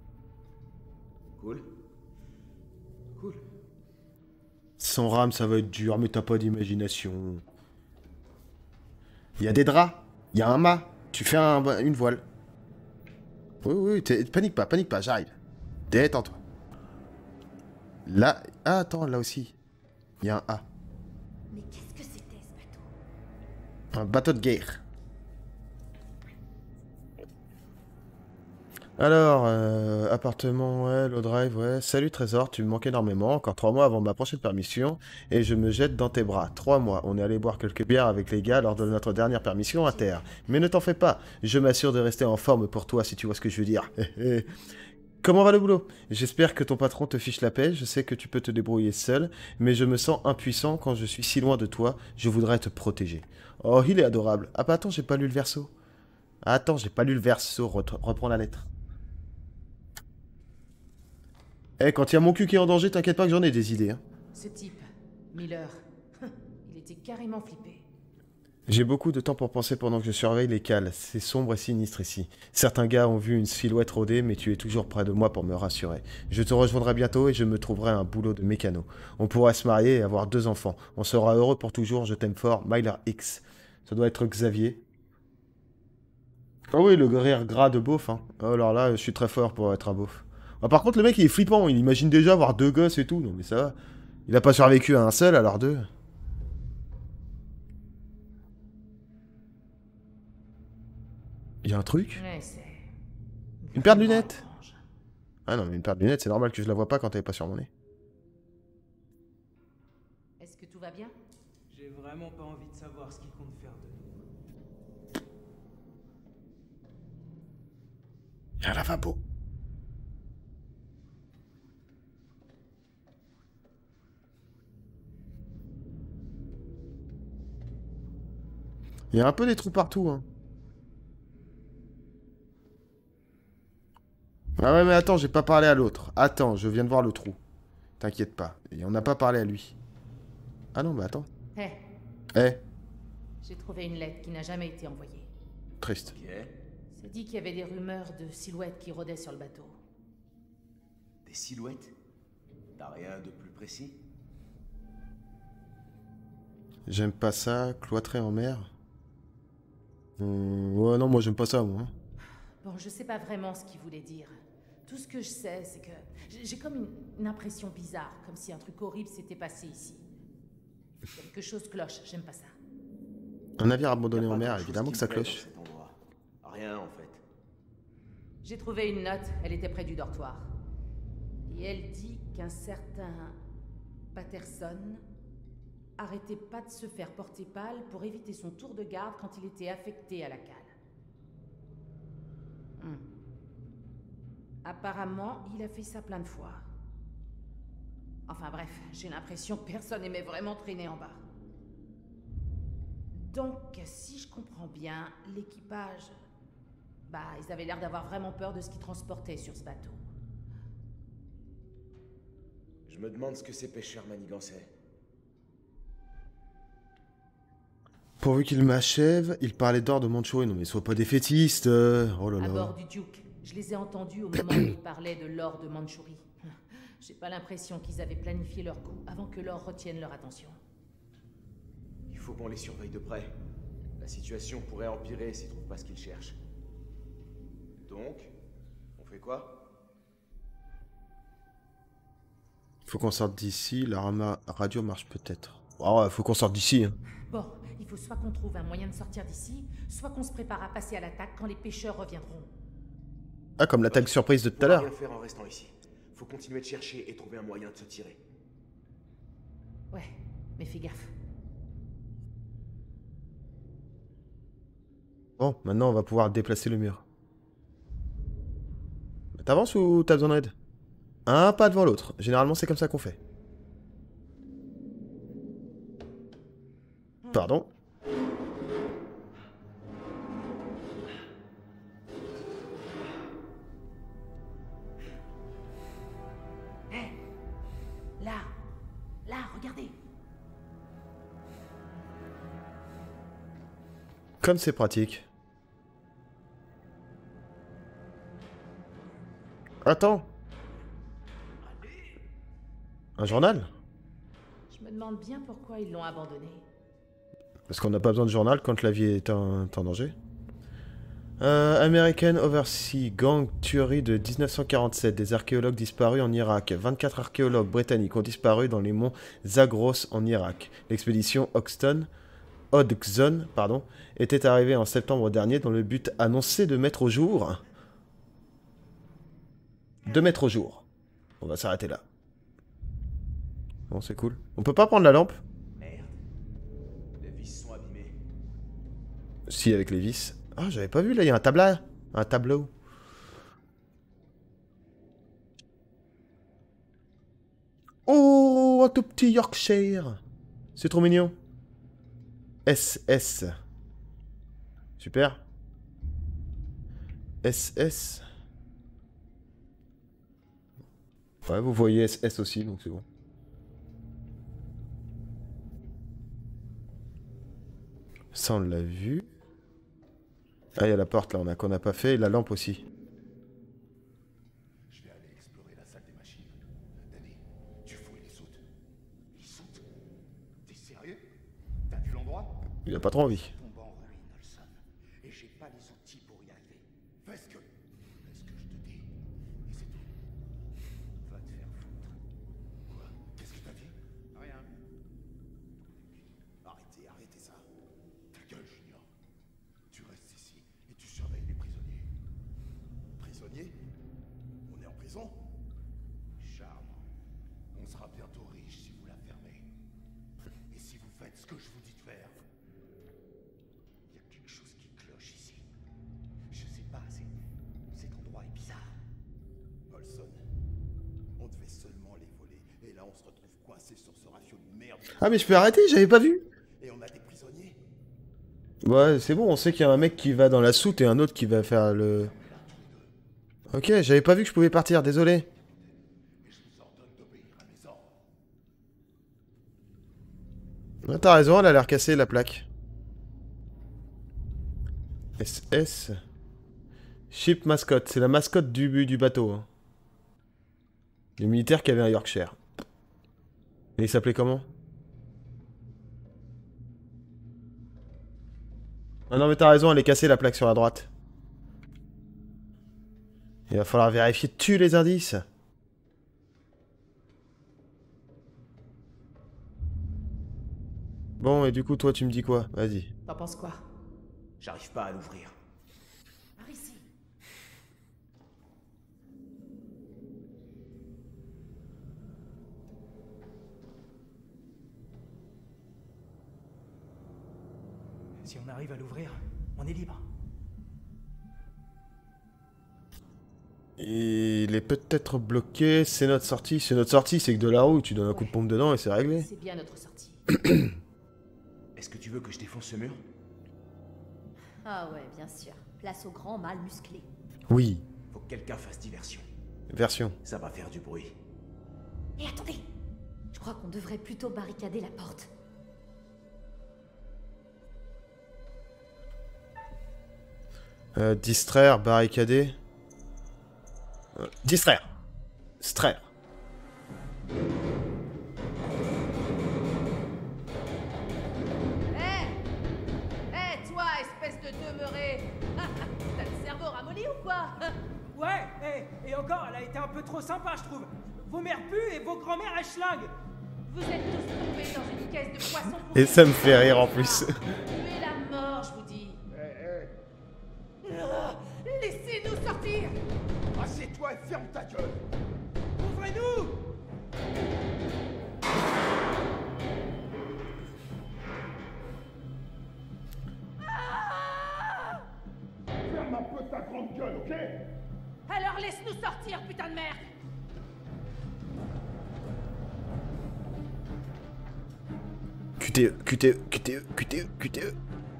Cool. Cool. Sans rame, ça va être dur, mais t'as pas d'imagination. Il y a des draps. Il y a un mât. Tu fais une voile. Oui, panique pas, j'arrive. Détends-toi. Là... Ah, attends, là aussi. Il y a un A. Mais qu'est-ce que c'était, ce bateau? Un bateau de guerre. Alors, appartement, ouais, low drive, ouais. Salut Trésor, tu me manques énormément. Encore 3 mois avant ma prochaine permission. Et je me jette dans tes bras. 3 mois. On est allé boire quelques bières avec les gars lors de notre dernière permission à terre. Mais ne t'en fais pas. Je m'assure de rester en forme pour toi, si tu vois ce que je veux dire. Comment va le boulot? J'espère que ton patron te fiche la paix. Je sais que tu peux te débrouiller seul. Mais je me sens impuissant quand je suis si loin de toi. Je voudrais te protéger. Oh, il est adorable. Ah bah attends, j'ai pas lu le verso. Attends, j'ai pas lu le verso. Reprends la lettre. Eh, quand il y a mon cul qui est en danger, t'inquiète pas que j'en ai des idées. Hein. Ce type, Miller, il était carrément flippé. J'ai beaucoup de temps pour penser pendant que je surveille les cales. C'est sombre et sinistre ici. Certains gars ont vu une silhouette rôder, mais tu es toujours près de moi pour me rassurer. Je te rejoindrai bientôt et je me trouverai un boulot de mécano. On pourra se marier et avoir 2 enfants. On sera heureux pour toujours, je t'aime fort, Myler X. Ça doit être Xavier. Ah oui, le rire gras de beauf. Hein. Oh, alors là, je suis très fort pour être un beauf. Ah, par contre, le mec, il est flippant. Il imagine déjà avoir 2 gosses et tout. Non, mais ça va. Il a pas survécu à un seul, alors 2. Il y a un truc? Ouais, c'est... Une paire de lunettes? Ah non, mais une paire de lunettes, c'est normal que je la vois pas quand elle est pas sur mon nez. Est-ce que tout va bien? J'ai vraiment pas envie de savoir ce qu'il compte faire de nous. Il y a un lavabo. Il y a un peu des trous partout, hein. Ah ouais, mais attends, j'ai pas parlé à l'autre. Attends, je viens de voir le trou. T'inquiète pas. Et on n'a pas parlé à lui. Ah non, mais attends. J'ai trouvé une lettre qui n'a jamais été envoyée. Triste. C'est dit qu'il y avait des rumeurs de silhouettes qui rôdaient sur le bateau. Des silhouettes? T'as rien de plus précis? J'aime pas ça, cloîtré en mer. Ouais, non, moi j'aime pas ça, moi. Bon, je sais pas vraiment ce qu'il voulait dire. Tout ce que je sais, c'est que j'ai comme une impression bizarre, comme si un truc horrible s'était passé ici. Quelque chose cloche, j'aime pas ça. Un navire abandonné Y a pas en mer, grand-chose évidemment qui que ça me plaît cloche. dans cet endroit. Rien en fait. J'ai trouvé une note, elle était près du dortoir. Et elle dit qu'un certain Patterson arrêtait pas de se faire porter pâle pour éviter son tour de garde quand il était affecté à la cale. Apparemment, il a fait ça plein de fois. Enfin bref, j'ai l'impression que personne n'aimait vraiment traîner en bas. Donc, si je comprends bien, l'équipage... Bah, ils avaient l'air d'avoir vraiment peur de ce qu'ils transportaient sur ce bateau. Je me demande ce que ces pêcheurs manigançaient. Pourvu qu'il m'achève, il parlait d'or de Mandchourie. Non mais sois pas défaitiste. Oh là À là. bord du Duke, je les ai entendus au moment où ils parlaient de l'or de Mandchourie. J'ai pas l'impression qu'ils avaient planifié leur coup avant que l'or retienne leur attention. Il faut qu'on les surveille de près. La situation pourrait empirer s'ils trouvent pas ce qu'ils cherchent. Donc, on fait quoi? Faut qu'on sorte d'ici, la radio marche peut-être. Oh, faut qu'on sorte d'ici. Hein. Bon, il faut soit qu'on trouve un moyen de sortir d'ici, soit qu'on se prépare à passer à l'attaque quand les pêcheurs reviendront. Ah, comme l'attaque surprise de tout à On va l'heure. rien faire en restant ici. Faut continuer de chercher et trouver un moyen de se tirer. Ouais, mais fais gaffe. Bon, maintenant on va pouvoir déplacer le mur. T'avances ou t'as besoin d'aide? Un pas devant l'autre. Généralement c'est comme ça qu'on fait. Pardon. Hé, là, regardez. Comme c'est pratique. Attends. Un journal? Je me demande bien pourquoi ils l'ont abandonné. Parce qu'on n'a pas besoin de journal quand la vie est en danger. American Overseas Gang tuerie de 1947. Des archéologues disparus en Irak. 24 archéologues britanniques ont disparu dans les monts Zagros en Irak. L'expédition Hodgson, était arrivée en septembre dernier dans le but annoncé de mettre au jour... On va s'arrêter là. Bon, c'est cool. On peut pas prendre la lampe? Merde. Les vis sont abîmées. Si, avec les vis. Ah, j'avais pas vu, là, il y a un tableau. Oh, un tout petit Yorkshire. C'est trop mignon. SS. Super. SS. Ouais, vous voyez SS aussi, donc c'est bon. Ça, on l'a vu. Ah, il y a la porte, là, qu'on n'a pas fait, et la lampe aussi. Je vais aller explorer la salle des machines. Danny, tu fouilles les soutes. Les soutes? T'es sérieux? T'as vu l'endroit? Il a pas trop envie. Tombe en ruine, Olson. Et j'ai pas les outils pour y arriver. Fais ce que je te dis. Et c'est tout. Va te faire foutre. Quoi? Qu'est-ce que t'as dit? Rien. Arrêtez ça. Ta gueule, Junior. Tu restes ici et tu surveilles les prisonniers. Prisonniers? On est en prison? Charmant. On sera bientôt riche si vous la fermez. Et si vous faites ce que je vous dis de faire. Il y a quelque chose qui cloche ici. Je sais pas, cet endroit est bizarre. Olson, on devait seulement les voler. Et là, on se retrouve coincé sur ce rafio de merde. Ah, mais je peux arrêter, j'avais pas vu. Et on a des prisonniers. Ouais, c'est bon, on sait qu'il y a un mec qui va dans la soute et un autre qui va faire le... Ok, j'avais pas vu que je pouvais partir, désolé. Ah, t'as raison, elle a l'air cassée, la plaque. SS. Ship mascot, c'est la mascotte du bateau. Hein. Les militaires qui avaient un Yorkshire. Et il s'appelait comment? Ah non mais t'as raison, elle est cassée la plaque sur la droite. Il va falloir vérifier tous les indices. Bon, et du coup, toi, tu me dis quoi? Vas-y. T'en penses quoi? J'arrive pas à l'ouvrir. Par ici. Si on arrive à l'ouvrir, on est libre. Il est peut-être bloqué, c'est notre sortie. C'est notre sortie, c'est que de la roue, tu donnes un coup de pompe dedans et c'est réglé. C'est bien notre sortie. Est-ce que tu veux que je défonce ce mur? Ah ouais, bien sûr. Place au grand mâle musclé. Oui. Faut que quelqu'un fasse diversion. Version. Ça va faire du bruit. Et attendez, je crois qu'on devrait plutôt barricader la porte. Distraire, barricader. Distraire. Straire. Hé, toi, espèce de demeuré. T'as le cerveau ramolli ou quoi? Ouais, et encore, elle a été un peu trop sympa, je trouve. Vos mères puent et vos grand-mères elles schlinguent. Vous êtes tous tombés dans une caisse de poisson. Et ça me fait rire en plus. Tuez la mort, je vous dis. Laissez-nous sortir. Assieds-toi et ferme ta gueule. Ouvrez-nous! Ferme un peu ta grande gueule, ok? Alors laisse-nous sortir, putain de merde. QTE, QTE, QTE, QTE, QTE.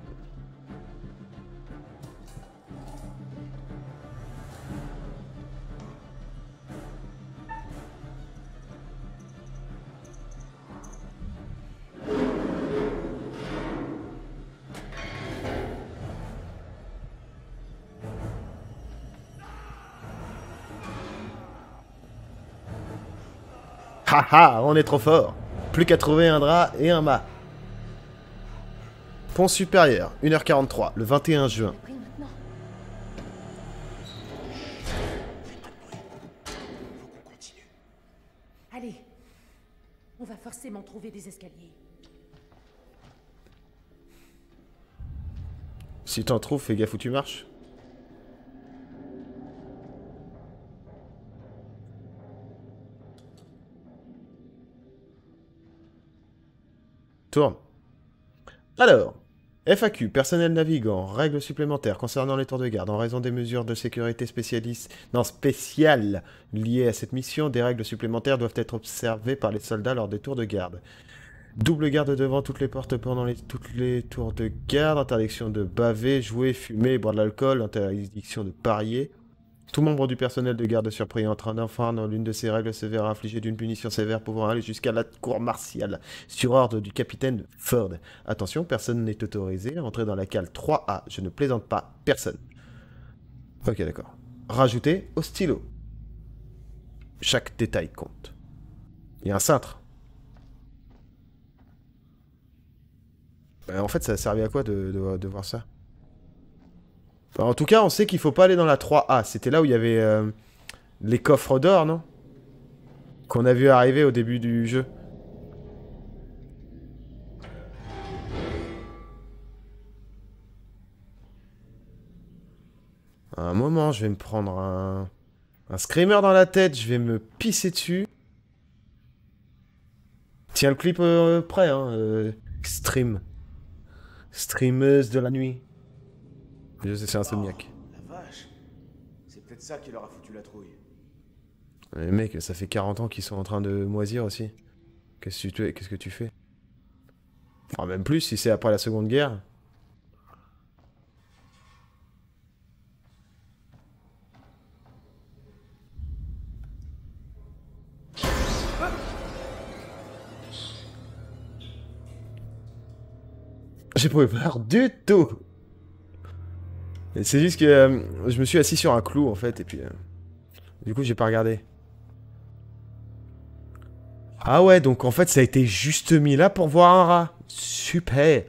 Haha, on est trop fort. Plus qu'à trouver un drap et un mât. Pont supérieur, 1h43, le 21 juin. Allez, on va forcément trouver des escaliers. Si t'en trouves, fais gaffe où tu marches. Tourne. Alors, FAQ, personnel navigant, règles supplémentaires concernant les tours de garde. En raison des mesures de sécurité spéciales liées à cette mission, des règles supplémentaires doivent être observées par les soldats lors des tours de garde. Double garde devant toutes les portes pendant toutes les tours de garde, interdiction de baver, jouer, fumer, boire de l'alcool, interdiction de parier. Tout membre du personnel de garde surpris en train d'enfreindre l'une de ces règles se verra infliger d'une punition sévère pouvant aller jusqu'à la cour martiale, sur ordre du capitaine Ford. Attention, personne n'est autorisé à entrer dans la cale 3A. Je ne plaisante pas, personne. Ok, d'accord. Rajouter au stylo. Chaque détail compte. Il y a un cintre. En fait, ça a servi à quoi de voir ça? Enfin, en tout cas, on sait qu'il faut pas aller dans la 3A. C'était là où il y avait les coffres d'or, non? Qu'on a vu arriver au début du jeu. À un moment, je vais me prendre un screamer dans la tête. Je vais me pisser dessus. Tiens le clip prêt, hein. Stream. Streameuse de la nuit. Je sais, c'est insomniaque. La vache. C'est peut-être ça qui leur a foutu la trouille. Mais mec, ça fait 40 ans qu'ils sont en train de moisir aussi. Qu'est-ce que tu fais? Enfin, même plus si c'est après la Seconde Guerre. J'ai pas eu peur du tout. C'est juste que je me suis assis sur un clou en fait et puis du coup j'ai pas regardé. Ah ouais, donc en fait ça a été juste mis là pour voir un rat. Super.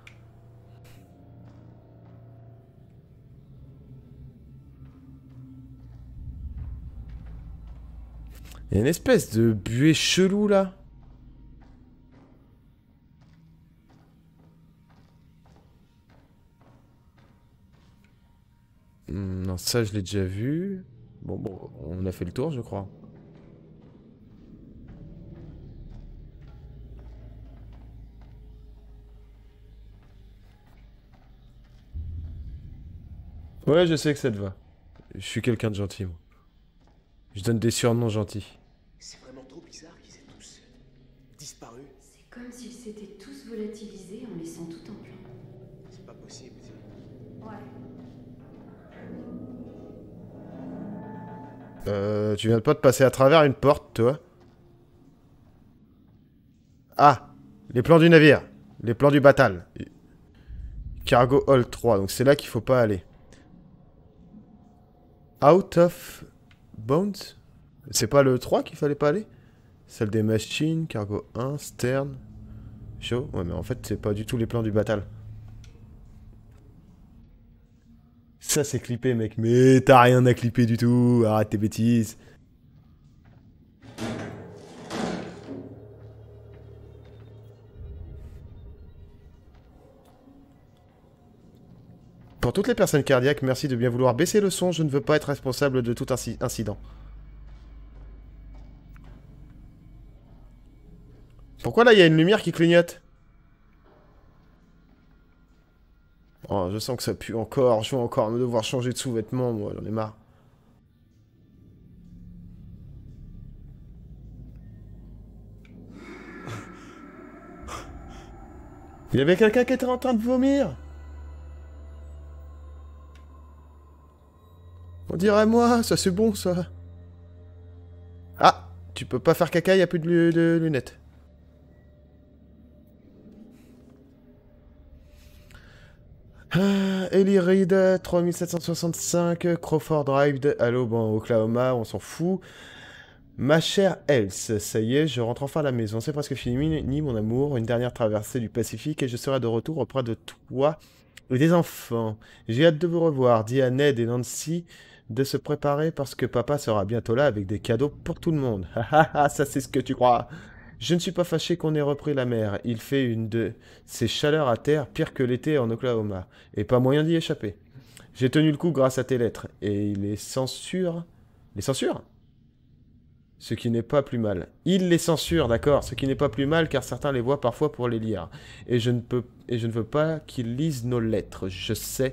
Il y a une espèce de buée chelou là. ça, je l'ai déjà vu. Bon, on a fait le tour, je crois. Ouais, je sais que ça te va. Je suis quelqu'un de gentil, moi. Je donne des surnoms gentils. C'est vraiment trop bizarre qu'ils aient tous disparu. C'est comme s'ils s'étaient tous volatilisés en laissant tout en plan. C'est pas possible. Ouais. Tu viens pas de passer à travers une porte, toi? Ah! Les plans du navire. Les plans du batal. Cargo Hall 3, donc c'est là qu'il faut pas aller. Out of bounds? C'est pas le 3 qu'il fallait pas aller? Celle des machines, cargo 1, stern. Chaud? Ouais, mais en fait, c'est pas du tout les plans du batal. Ça, c'est clippé, mec. Mais t'as rien à clipper du tout. Arrête tes bêtises. Pour toutes les personnes cardiaques, merci de bien vouloir baisser le son. Je ne veux pas être responsable de tout incident. Pourquoi là, il y a une lumière qui clignote? Oh, je sens que ça pue encore. Je vais encore me devoir changer de sous-vêtements, moi. J'en ai marre. Il y avait quelqu'un qui était en train de vomir. On dirait moi, ça c'est bon ça. Ah, tu peux pas faire caca, y a plus de lunettes. Ellie Reid, 3765, Crawford Drive, allô, bon, Oklahoma, on s'en fout. Ma chère Else, ça y est, je rentre enfin à la maison, c'est presque fini, mon amour, une dernière traversée du Pacifique et je serai de retour auprès de toi et des enfants. J'ai hâte de vous revoir, dis à Ned et Nancy de se préparer parce que papa sera bientôt là avec des cadeaux pour tout le monde. Ça c'est ce que tu crois. Je ne suis pas fâché qu'on ait repris la mer. Il fait une de ces chaleurs à terre pire que l'été en Oklahoma. Et pas moyen d'y échapper. J'ai tenu le coup grâce à tes lettres. Et il les censure. Les censure? Ce qui n'est pas plus mal. Il les censure, d'accord. Ce qui n'est pas plus mal car certains les voient parfois pour les lire. Et je ne veux pas qu'ils lisent nos lettres. Je sais.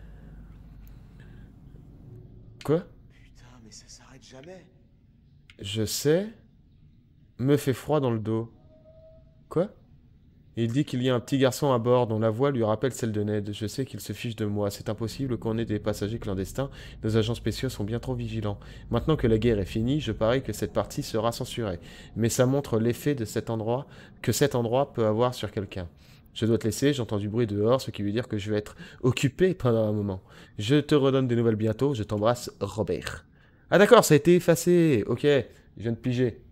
Quoi? Putain, mais ça s'arrête jamais. Je sais. Me fait froid dans le dos. Quoi? Il dit qu'il y a un petit garçon à bord dont la voix lui rappelle celle de Ned. Je sais qu'il se fiche de moi. C'est impossible qu'on ait des passagers clandestins. Nos agents spéciaux sont bien trop vigilants. Maintenant que la guerre est finie, je parie que cette partie sera censurée. Mais ça montre l'effet de cet endroit que cet endroit peut avoir sur quelqu'un. Je dois te laisser, j'entends du bruit dehors, ce qui veut dire que je vais être occupé pendant un moment. Je te redonne des nouvelles bientôt. Je t'embrasse, Robert. Ah d'accord, ça a été effacé. Ok, je viens de piger.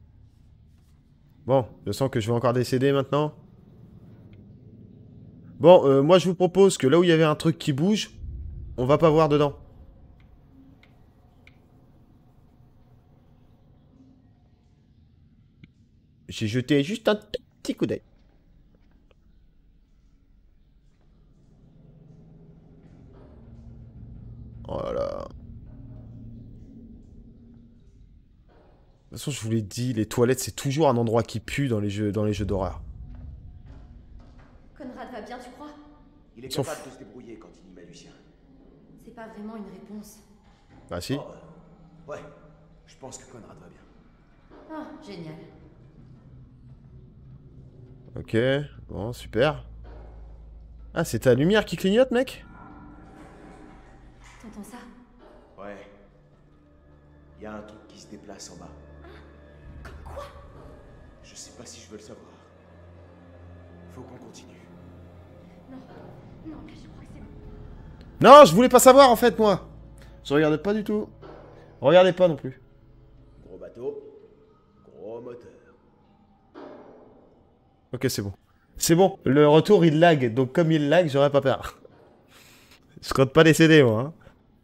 Bon, je sens que je vais encore décéder maintenant. Bon, moi je vous propose que là où il y avait un truc qui bouge, on va pas voir dedans. J'ai jeté juste un petit coup d'œil. Oh là là. De toute façon, je vous l'ai dit, les toilettes, c'est toujours un endroit qui pue dans les jeux d'horreur. Conrad va bien, tu crois? Il est capable de se débrouiller quand il y met Lucien. C'est pas vraiment une réponse. Bah si. Oh, ouais, je pense que Conrad va bien. Ah, génial. Ok, bon, super. Ah, c'est ta lumière qui clignote, mec? T'entends ça? Ouais. Il y a un truc qui se déplace en bas. Comme quoi? Je sais pas si je veux le savoir. Faut qu'on continue. Non, non, mais je crois que c'est bon. Non, je voulais pas savoir, en fait, moi. Je regardais pas du tout. Regardez pas non plus. Gros bateau, gros moteur. Ok, c'est bon. C'est bon, le retour, il lag. Donc, comme il lag, j'aurais pas peur. Je compte pas décéder, moi. Hein.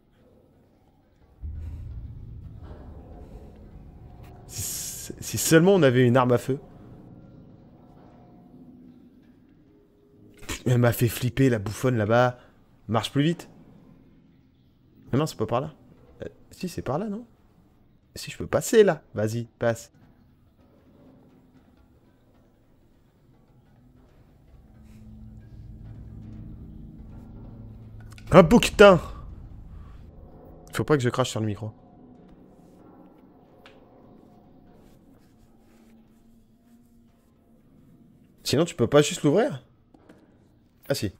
Si seulement on avait une arme à feu. Elle m'a fait flipper, la bouffonne, là-bas. Marche plus vite. Mais non, c'est pas par là. Si, c'est par là, non? Si, je peux passer, là. Vas-y, passe. Un bouquetin! Faut pas que je crache sur le micro. Sinon, tu peux pas juste l'ouvrir? Ah si.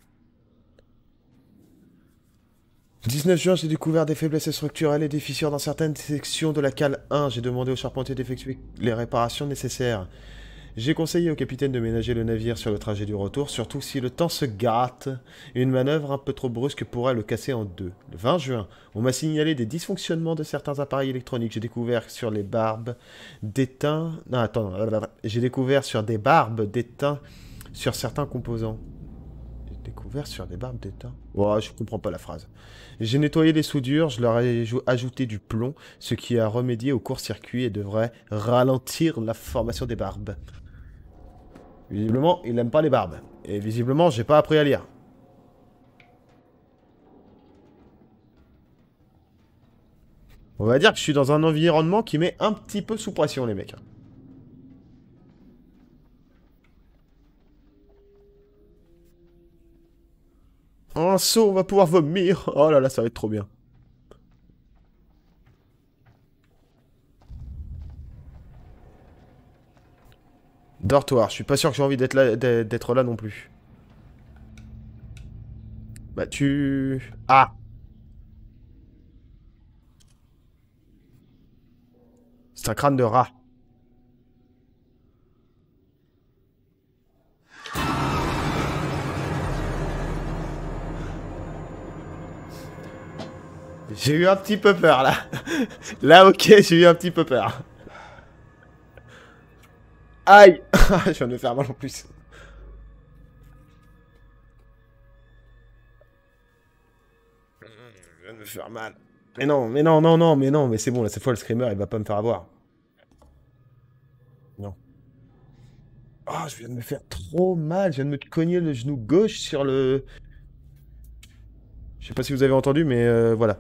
19 juin, j'ai découvert des faiblesses structurelles et des fissures dans certaines sections de la cale 1. J'ai demandé au charpentier d'effectuer les réparations nécessaires. J'ai conseillé au capitaine de ménager le navire sur le trajet du retour, surtout si le temps se gâte. Une manœuvre un peu trop brusque pourrait le casser en deux. Le 20 juin, on m'a signalé des dysfonctionnements de certains appareils électroniques. J'ai découvert sur les barbes d'étain... Non, attends. J'ai découvert sur des barbes d'étain sur certains composants. J'ai découvert sur des barbes d'étain... Oh, je comprends pas la phrase. J'ai nettoyé les soudures, je leur ai ajouté du plomb, ce qui a remédié au court-circuit et devrait ralentir la formation des barbes. Visiblement, il n'aime pas les barbes. Et visiblement, j'ai pas appris à lire. On va dire que je suis dans un environnement qui met un petit peu sous pression, les mecs. Un saut, on va pouvoir vomir. Oh là là, ça va être trop bien. Dortoir, je suis pas sûr que j'ai envie d'être là non plus. Bah tu... Ah! C'est un crâne de rat. J'ai eu un petit peu peur, là. Là, ok, j'ai eu un petit peu peur. Aïe. Je viens de me faire mal en plus. Je viens de me faire mal. Mais non, mais non, non, non, mais non, mais c'est bon, là, cette fois, le screamer, il va pas me faire avoir. Non. Oh, je viens de me faire trop mal. Je viens de me cogner le genou gauche sur le... Je sais pas si vous avez entendu, mais voilà.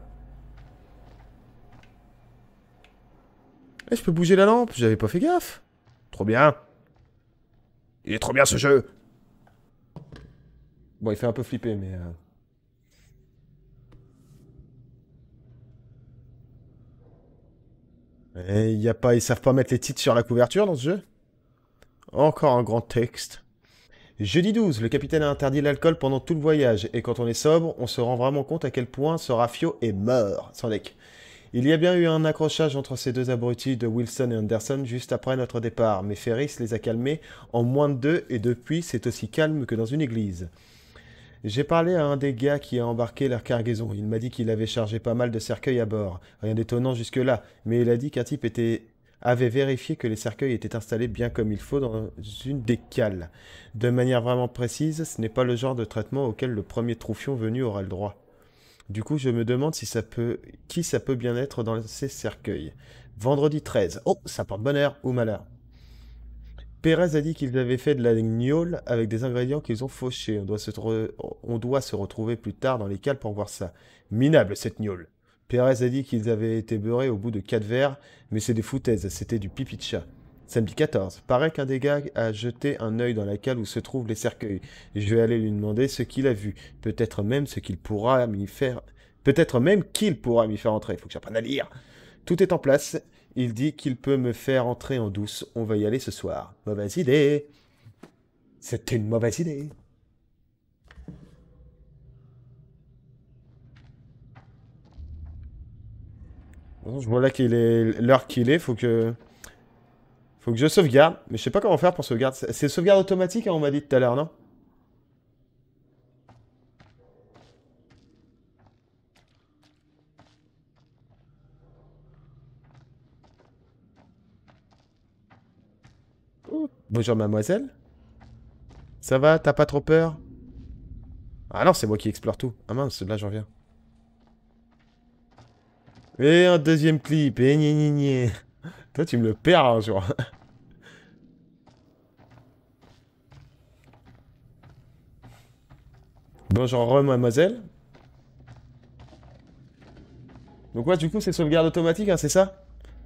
Eh, je peux bouger la lampe? J'avais pas fait gaffe. Trop bien. Il est trop bien ce jeu. Bon, il fait un peu flipper, mais... Et y a pas... Ils savent pas mettre les titres sur la couverture dans ce jeu? Encore un grand texte. Jeudi 12, le capitaine a interdit l'alcool pendant tout le voyage, et quand on est sobre, on se rend vraiment compte à quel point ce rafio est mort, sans deck. Il y a bien eu un accrochage entre ces deux abrutis de Wilson et Anderson juste après notre départ, mais Ferris les a calmés en moins de 2 et depuis c'est aussi calme que dans une église. J'ai parlé à un des gars qui a embarqué leur cargaison. Il m'a dit qu'il avait chargé pas mal de cercueils à bord. Rien d'étonnant jusque-là, mais il a dit qu'un type avait vérifié que les cercueils étaient installés bien comme il faut dans une des cales. De manière vraiment précise, ce n'est pas le genre de traitement auquel le premier troufion venu aura le droit. Du coup, je me demande si qui ça peut bien être dans ces cercueils. Vendredi 13. Oh, ça porte bonheur ou malheur. Pérez a dit qu'ils avaient fait de la gnôle avec des ingrédients qu'ils ont fauchés. On doit se retrouver plus tard dans les cales pour voir ça. Minable cette gnôle. Pérez a dit qu'ils avaient été beurrés au bout de 4 verres, mais c'est des foutaises, c'était du pipi de chat. Samedi 14. Paraît qu'un des gars a jeté un œil dans la cale où se trouvent les cercueils. Je vais aller lui demander ce qu'il a vu. Peut-être même qu'il pourra m'y faire entrer. Il faut que j'apprenne à lire. Tout est en place. Il dit qu'il peut me faire entrer en douce. On va y aller ce soir. Mauvaise idée. C'était une mauvaise idée. Bon, je vois là qu'il est l'heure qu'il est. Faut que je sauvegarde. Mais je sais pas comment faire pour sauvegarde. C'est sauvegarde automatique, hein, on m'a dit tout à l'heure, non? Bonjour mademoiselle. Ça va, t'as pas trop peur? Ah non, c'est moi qui explore tout. Ah mince, là j'en reviens. Et un deuxième clip, et gné gné gné. Toi tu me le perds un jour. Bonjour mademoiselle. Donc ouais, du coup, c'est sauvegarde automatique, hein, c'est ça?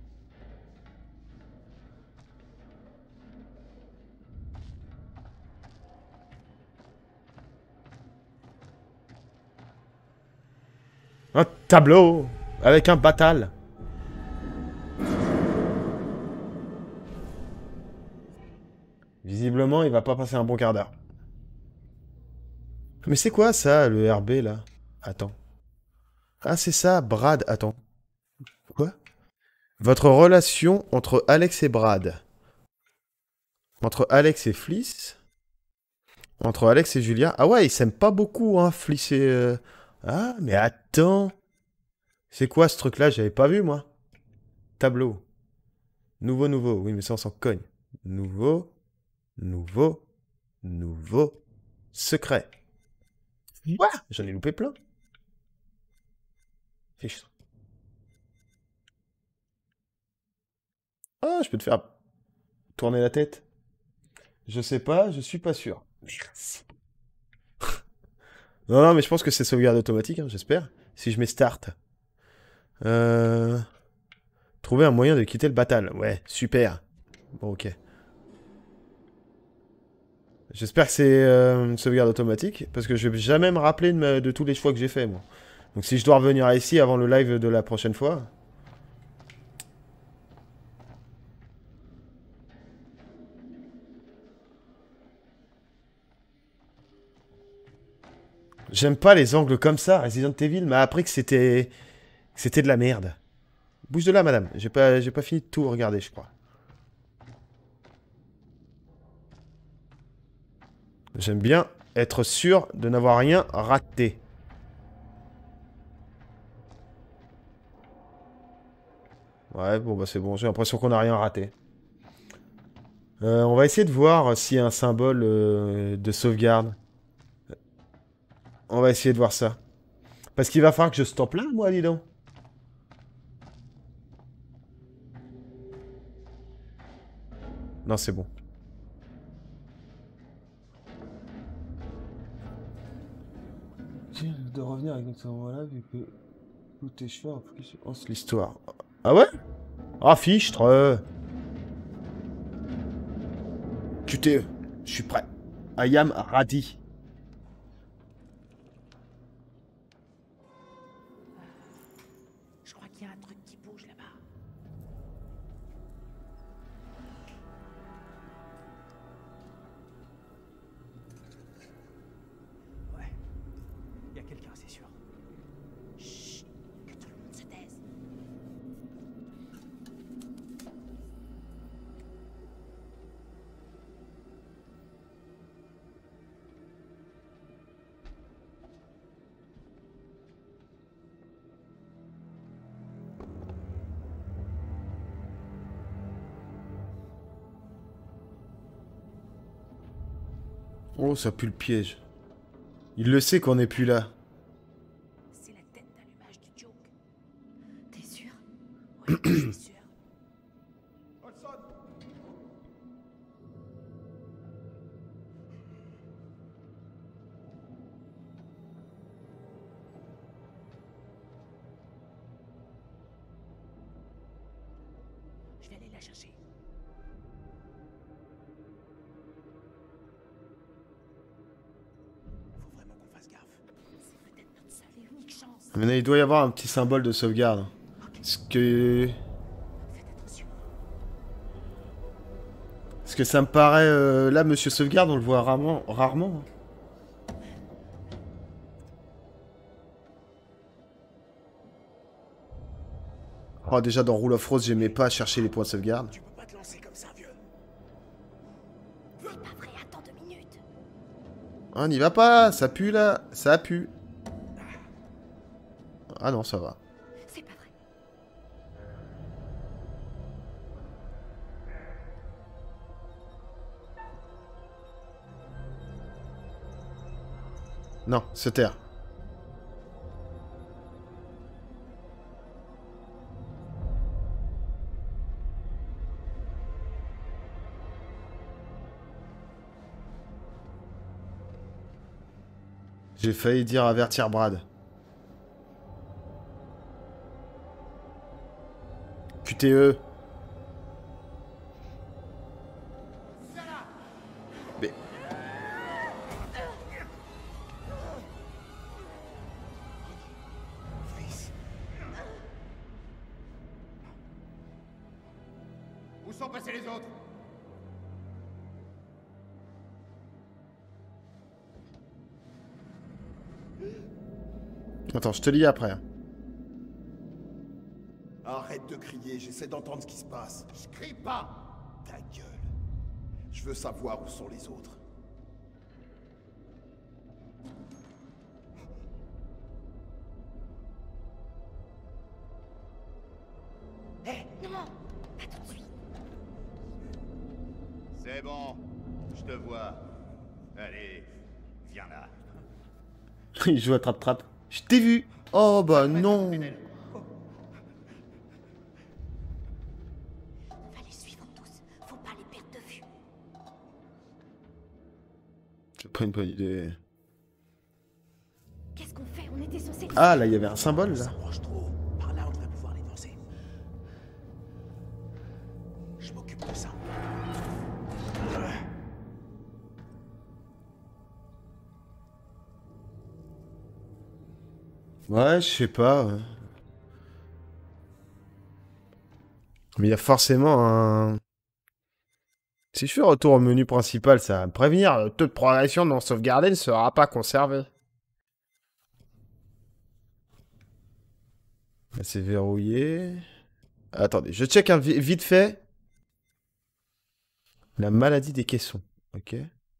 Un tableau avec un batal. Visiblement, il va pas passer un bon quart d'heure. Mais c'est quoi ça, le RB, là? Attends. Ah, c'est ça, Brad. Attends. Quoi? Votre relation entre Alex et Brad. Entre Alex et Fliss. Entre Alex et Julia. Ah ouais, ils s'aiment pas beaucoup, hein, Fliss et... Ah, mais attends. C'est quoi ce truc-là? J'avais pas vu, moi. Tableau. Nouveau, nouveau. Oui, mais ça, on s'en cogne. Nouveau. Nouveau. Nouveau. Secret. Quoi? J'en ai loupé plein. Fiche. Ah, je peux te faire tourner la tête. Je sais pas, je suis pas sûr. Merci. Non, non, mais je pense que c'est sauvegarde automatique, hein, j'espère. Si je mets start. Trouver un moyen de quitter le battle. Ouais, super. Bon, ok. J'espère que c'est sauvegarde automatique, parce que je vais jamais me rappeler de tous les choix que j'ai fait, moi. Donc si je dois revenir ici avant le live de la prochaine fois... J'aime pas les angles comme ça. Resident Evil m'a appris que c'était de la merde. Bouge de là, madame. J'ai pas fini de tout regarder, je crois. J'aime bien être sûr de n'avoir rien raté. Ouais, bon, bah c'est bon. J'ai l'impression qu'on n'a rien raté. On va essayer de voir s'il y a un symbole de sauvegarde. On va essayer de voir ça. Parce qu'il va falloir que je stoppe là, moi, dis donc. Non, c'est bon. De revenir avec ce moment-là, vu que tout est choix, c'est l'histoire. Ah ouais? Ah, fichtre. QTE. Je suis prêt. I am ready. Je crois qu'il y a un truc qui bouge là-bas. Ouais. Il y a quelqu'un, c'est sûr. Chut, que tout le monde se taise. Oh, ça pue le piège. Il le sait qu'on n'est plus là. C'est la tête d'allumage du Joke. T'es sûr? Oui, je suis sûr. Je vais aller la chercher. Faut vraiment qu'on fasse gaffe. C'est peut-être notre seule et unique chance. Maintenant, il doit y avoir un petit symbole de sauvegarde. Est-ce que... Parce que ça me paraît... là, Monsieur Sauvegarde, on le voit rarement. Rarement. Oh, déjà, dans Rule of Rose, j'aimais pas chercher les points de sauvegarde. Tu peux pas te lancer comme ça, vieux. C'est pas vrai, attends 2 minutes. Ah, on n'y va pas, ça pue là, ça pue. Ah non, ça va. C'est pas vrai. Non, se taire. J'ai failli dire avertir Brad. QTE. Mais... Où sont passés les autres? Attends, je te lis après. Arrête de crier, j'essaie d'entendre ce qui se passe. Je crie pas! Ta gueule. Je veux savoir où sont les autres. Hé, non, pas tout de suite. C'est bon, je te vois. Allez, viens là. Il joue à trappe-trappe. Je t'ai vu. Oh bah non. On va les suivre tous, faut pas les perdre de vue. C'est pas une bonne idée. Qu'est-ce qu'on fait? On était censés... Ah, là, il y avait un symbole, là. Par là, on devrait pouvoir les lancer. Je m'occupe de ça. Ouais, je sais pas. Mais il y a forcément un... Si je fais retour au menu principal, ça va me prévenir. Le taux de progression non sauvegardé ne sera pas conservé. Là, c'est verrouillé. Attendez, je check vite fait. La maladie des caissons. Ok.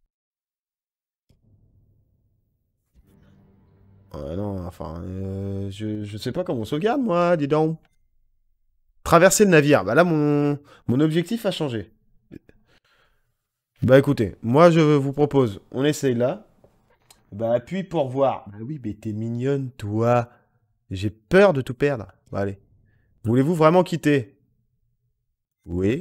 Ouais, non, enfin, je sais pas comment on sauvegarde, moi, dis donc. Traverser le navire. Bah là, mon objectif a changé. Bah écoutez, moi, je vous propose, on essaye là. Bah appuie pour voir. Bah oui, mais t'es mignonne, toi. J'ai peur de tout perdre. Bah allez. Voulez-vous vraiment quitter? Oui.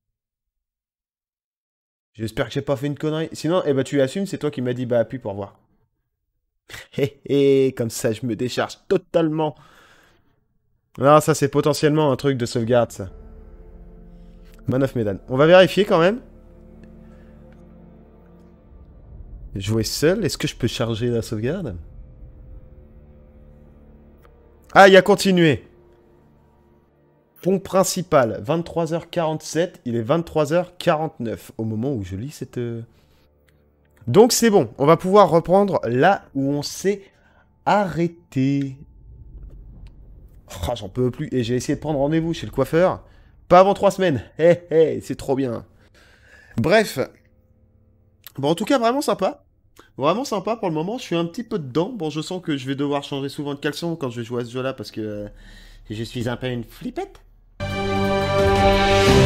J'espère que j'ai pas fait une connerie. Sinon, eh bah tu assumes, c'est toi qui m'as dit bah appuie pour voir. Hé hé, comme ça je me décharge totalement. Non, ça c'est potentiellement un truc de sauvegarde, ça. Man of Medan. On va vérifier quand même. Jouer seul, est-ce que je peux charger la sauvegarde? Ah, il y a continué. Pont principal, 23h47, il est 23h49 au moment où je lis cette... Donc c'est bon, on va pouvoir reprendre là où on s'est arrêté. Oh, j'en peux plus. Et j'ai essayé de prendre rendez-vous chez le coiffeur. Pas avant 3 semaines. Hé hé, c'est trop bien. Bref. Bon, en tout cas, vraiment sympa. Vraiment sympa pour le moment. Je suis un petit peu dedans. Bon, je sens que je vais devoir changer souvent de caleçon quand je vais jouer à ce jeu-là parce que je suis un peu une flippette.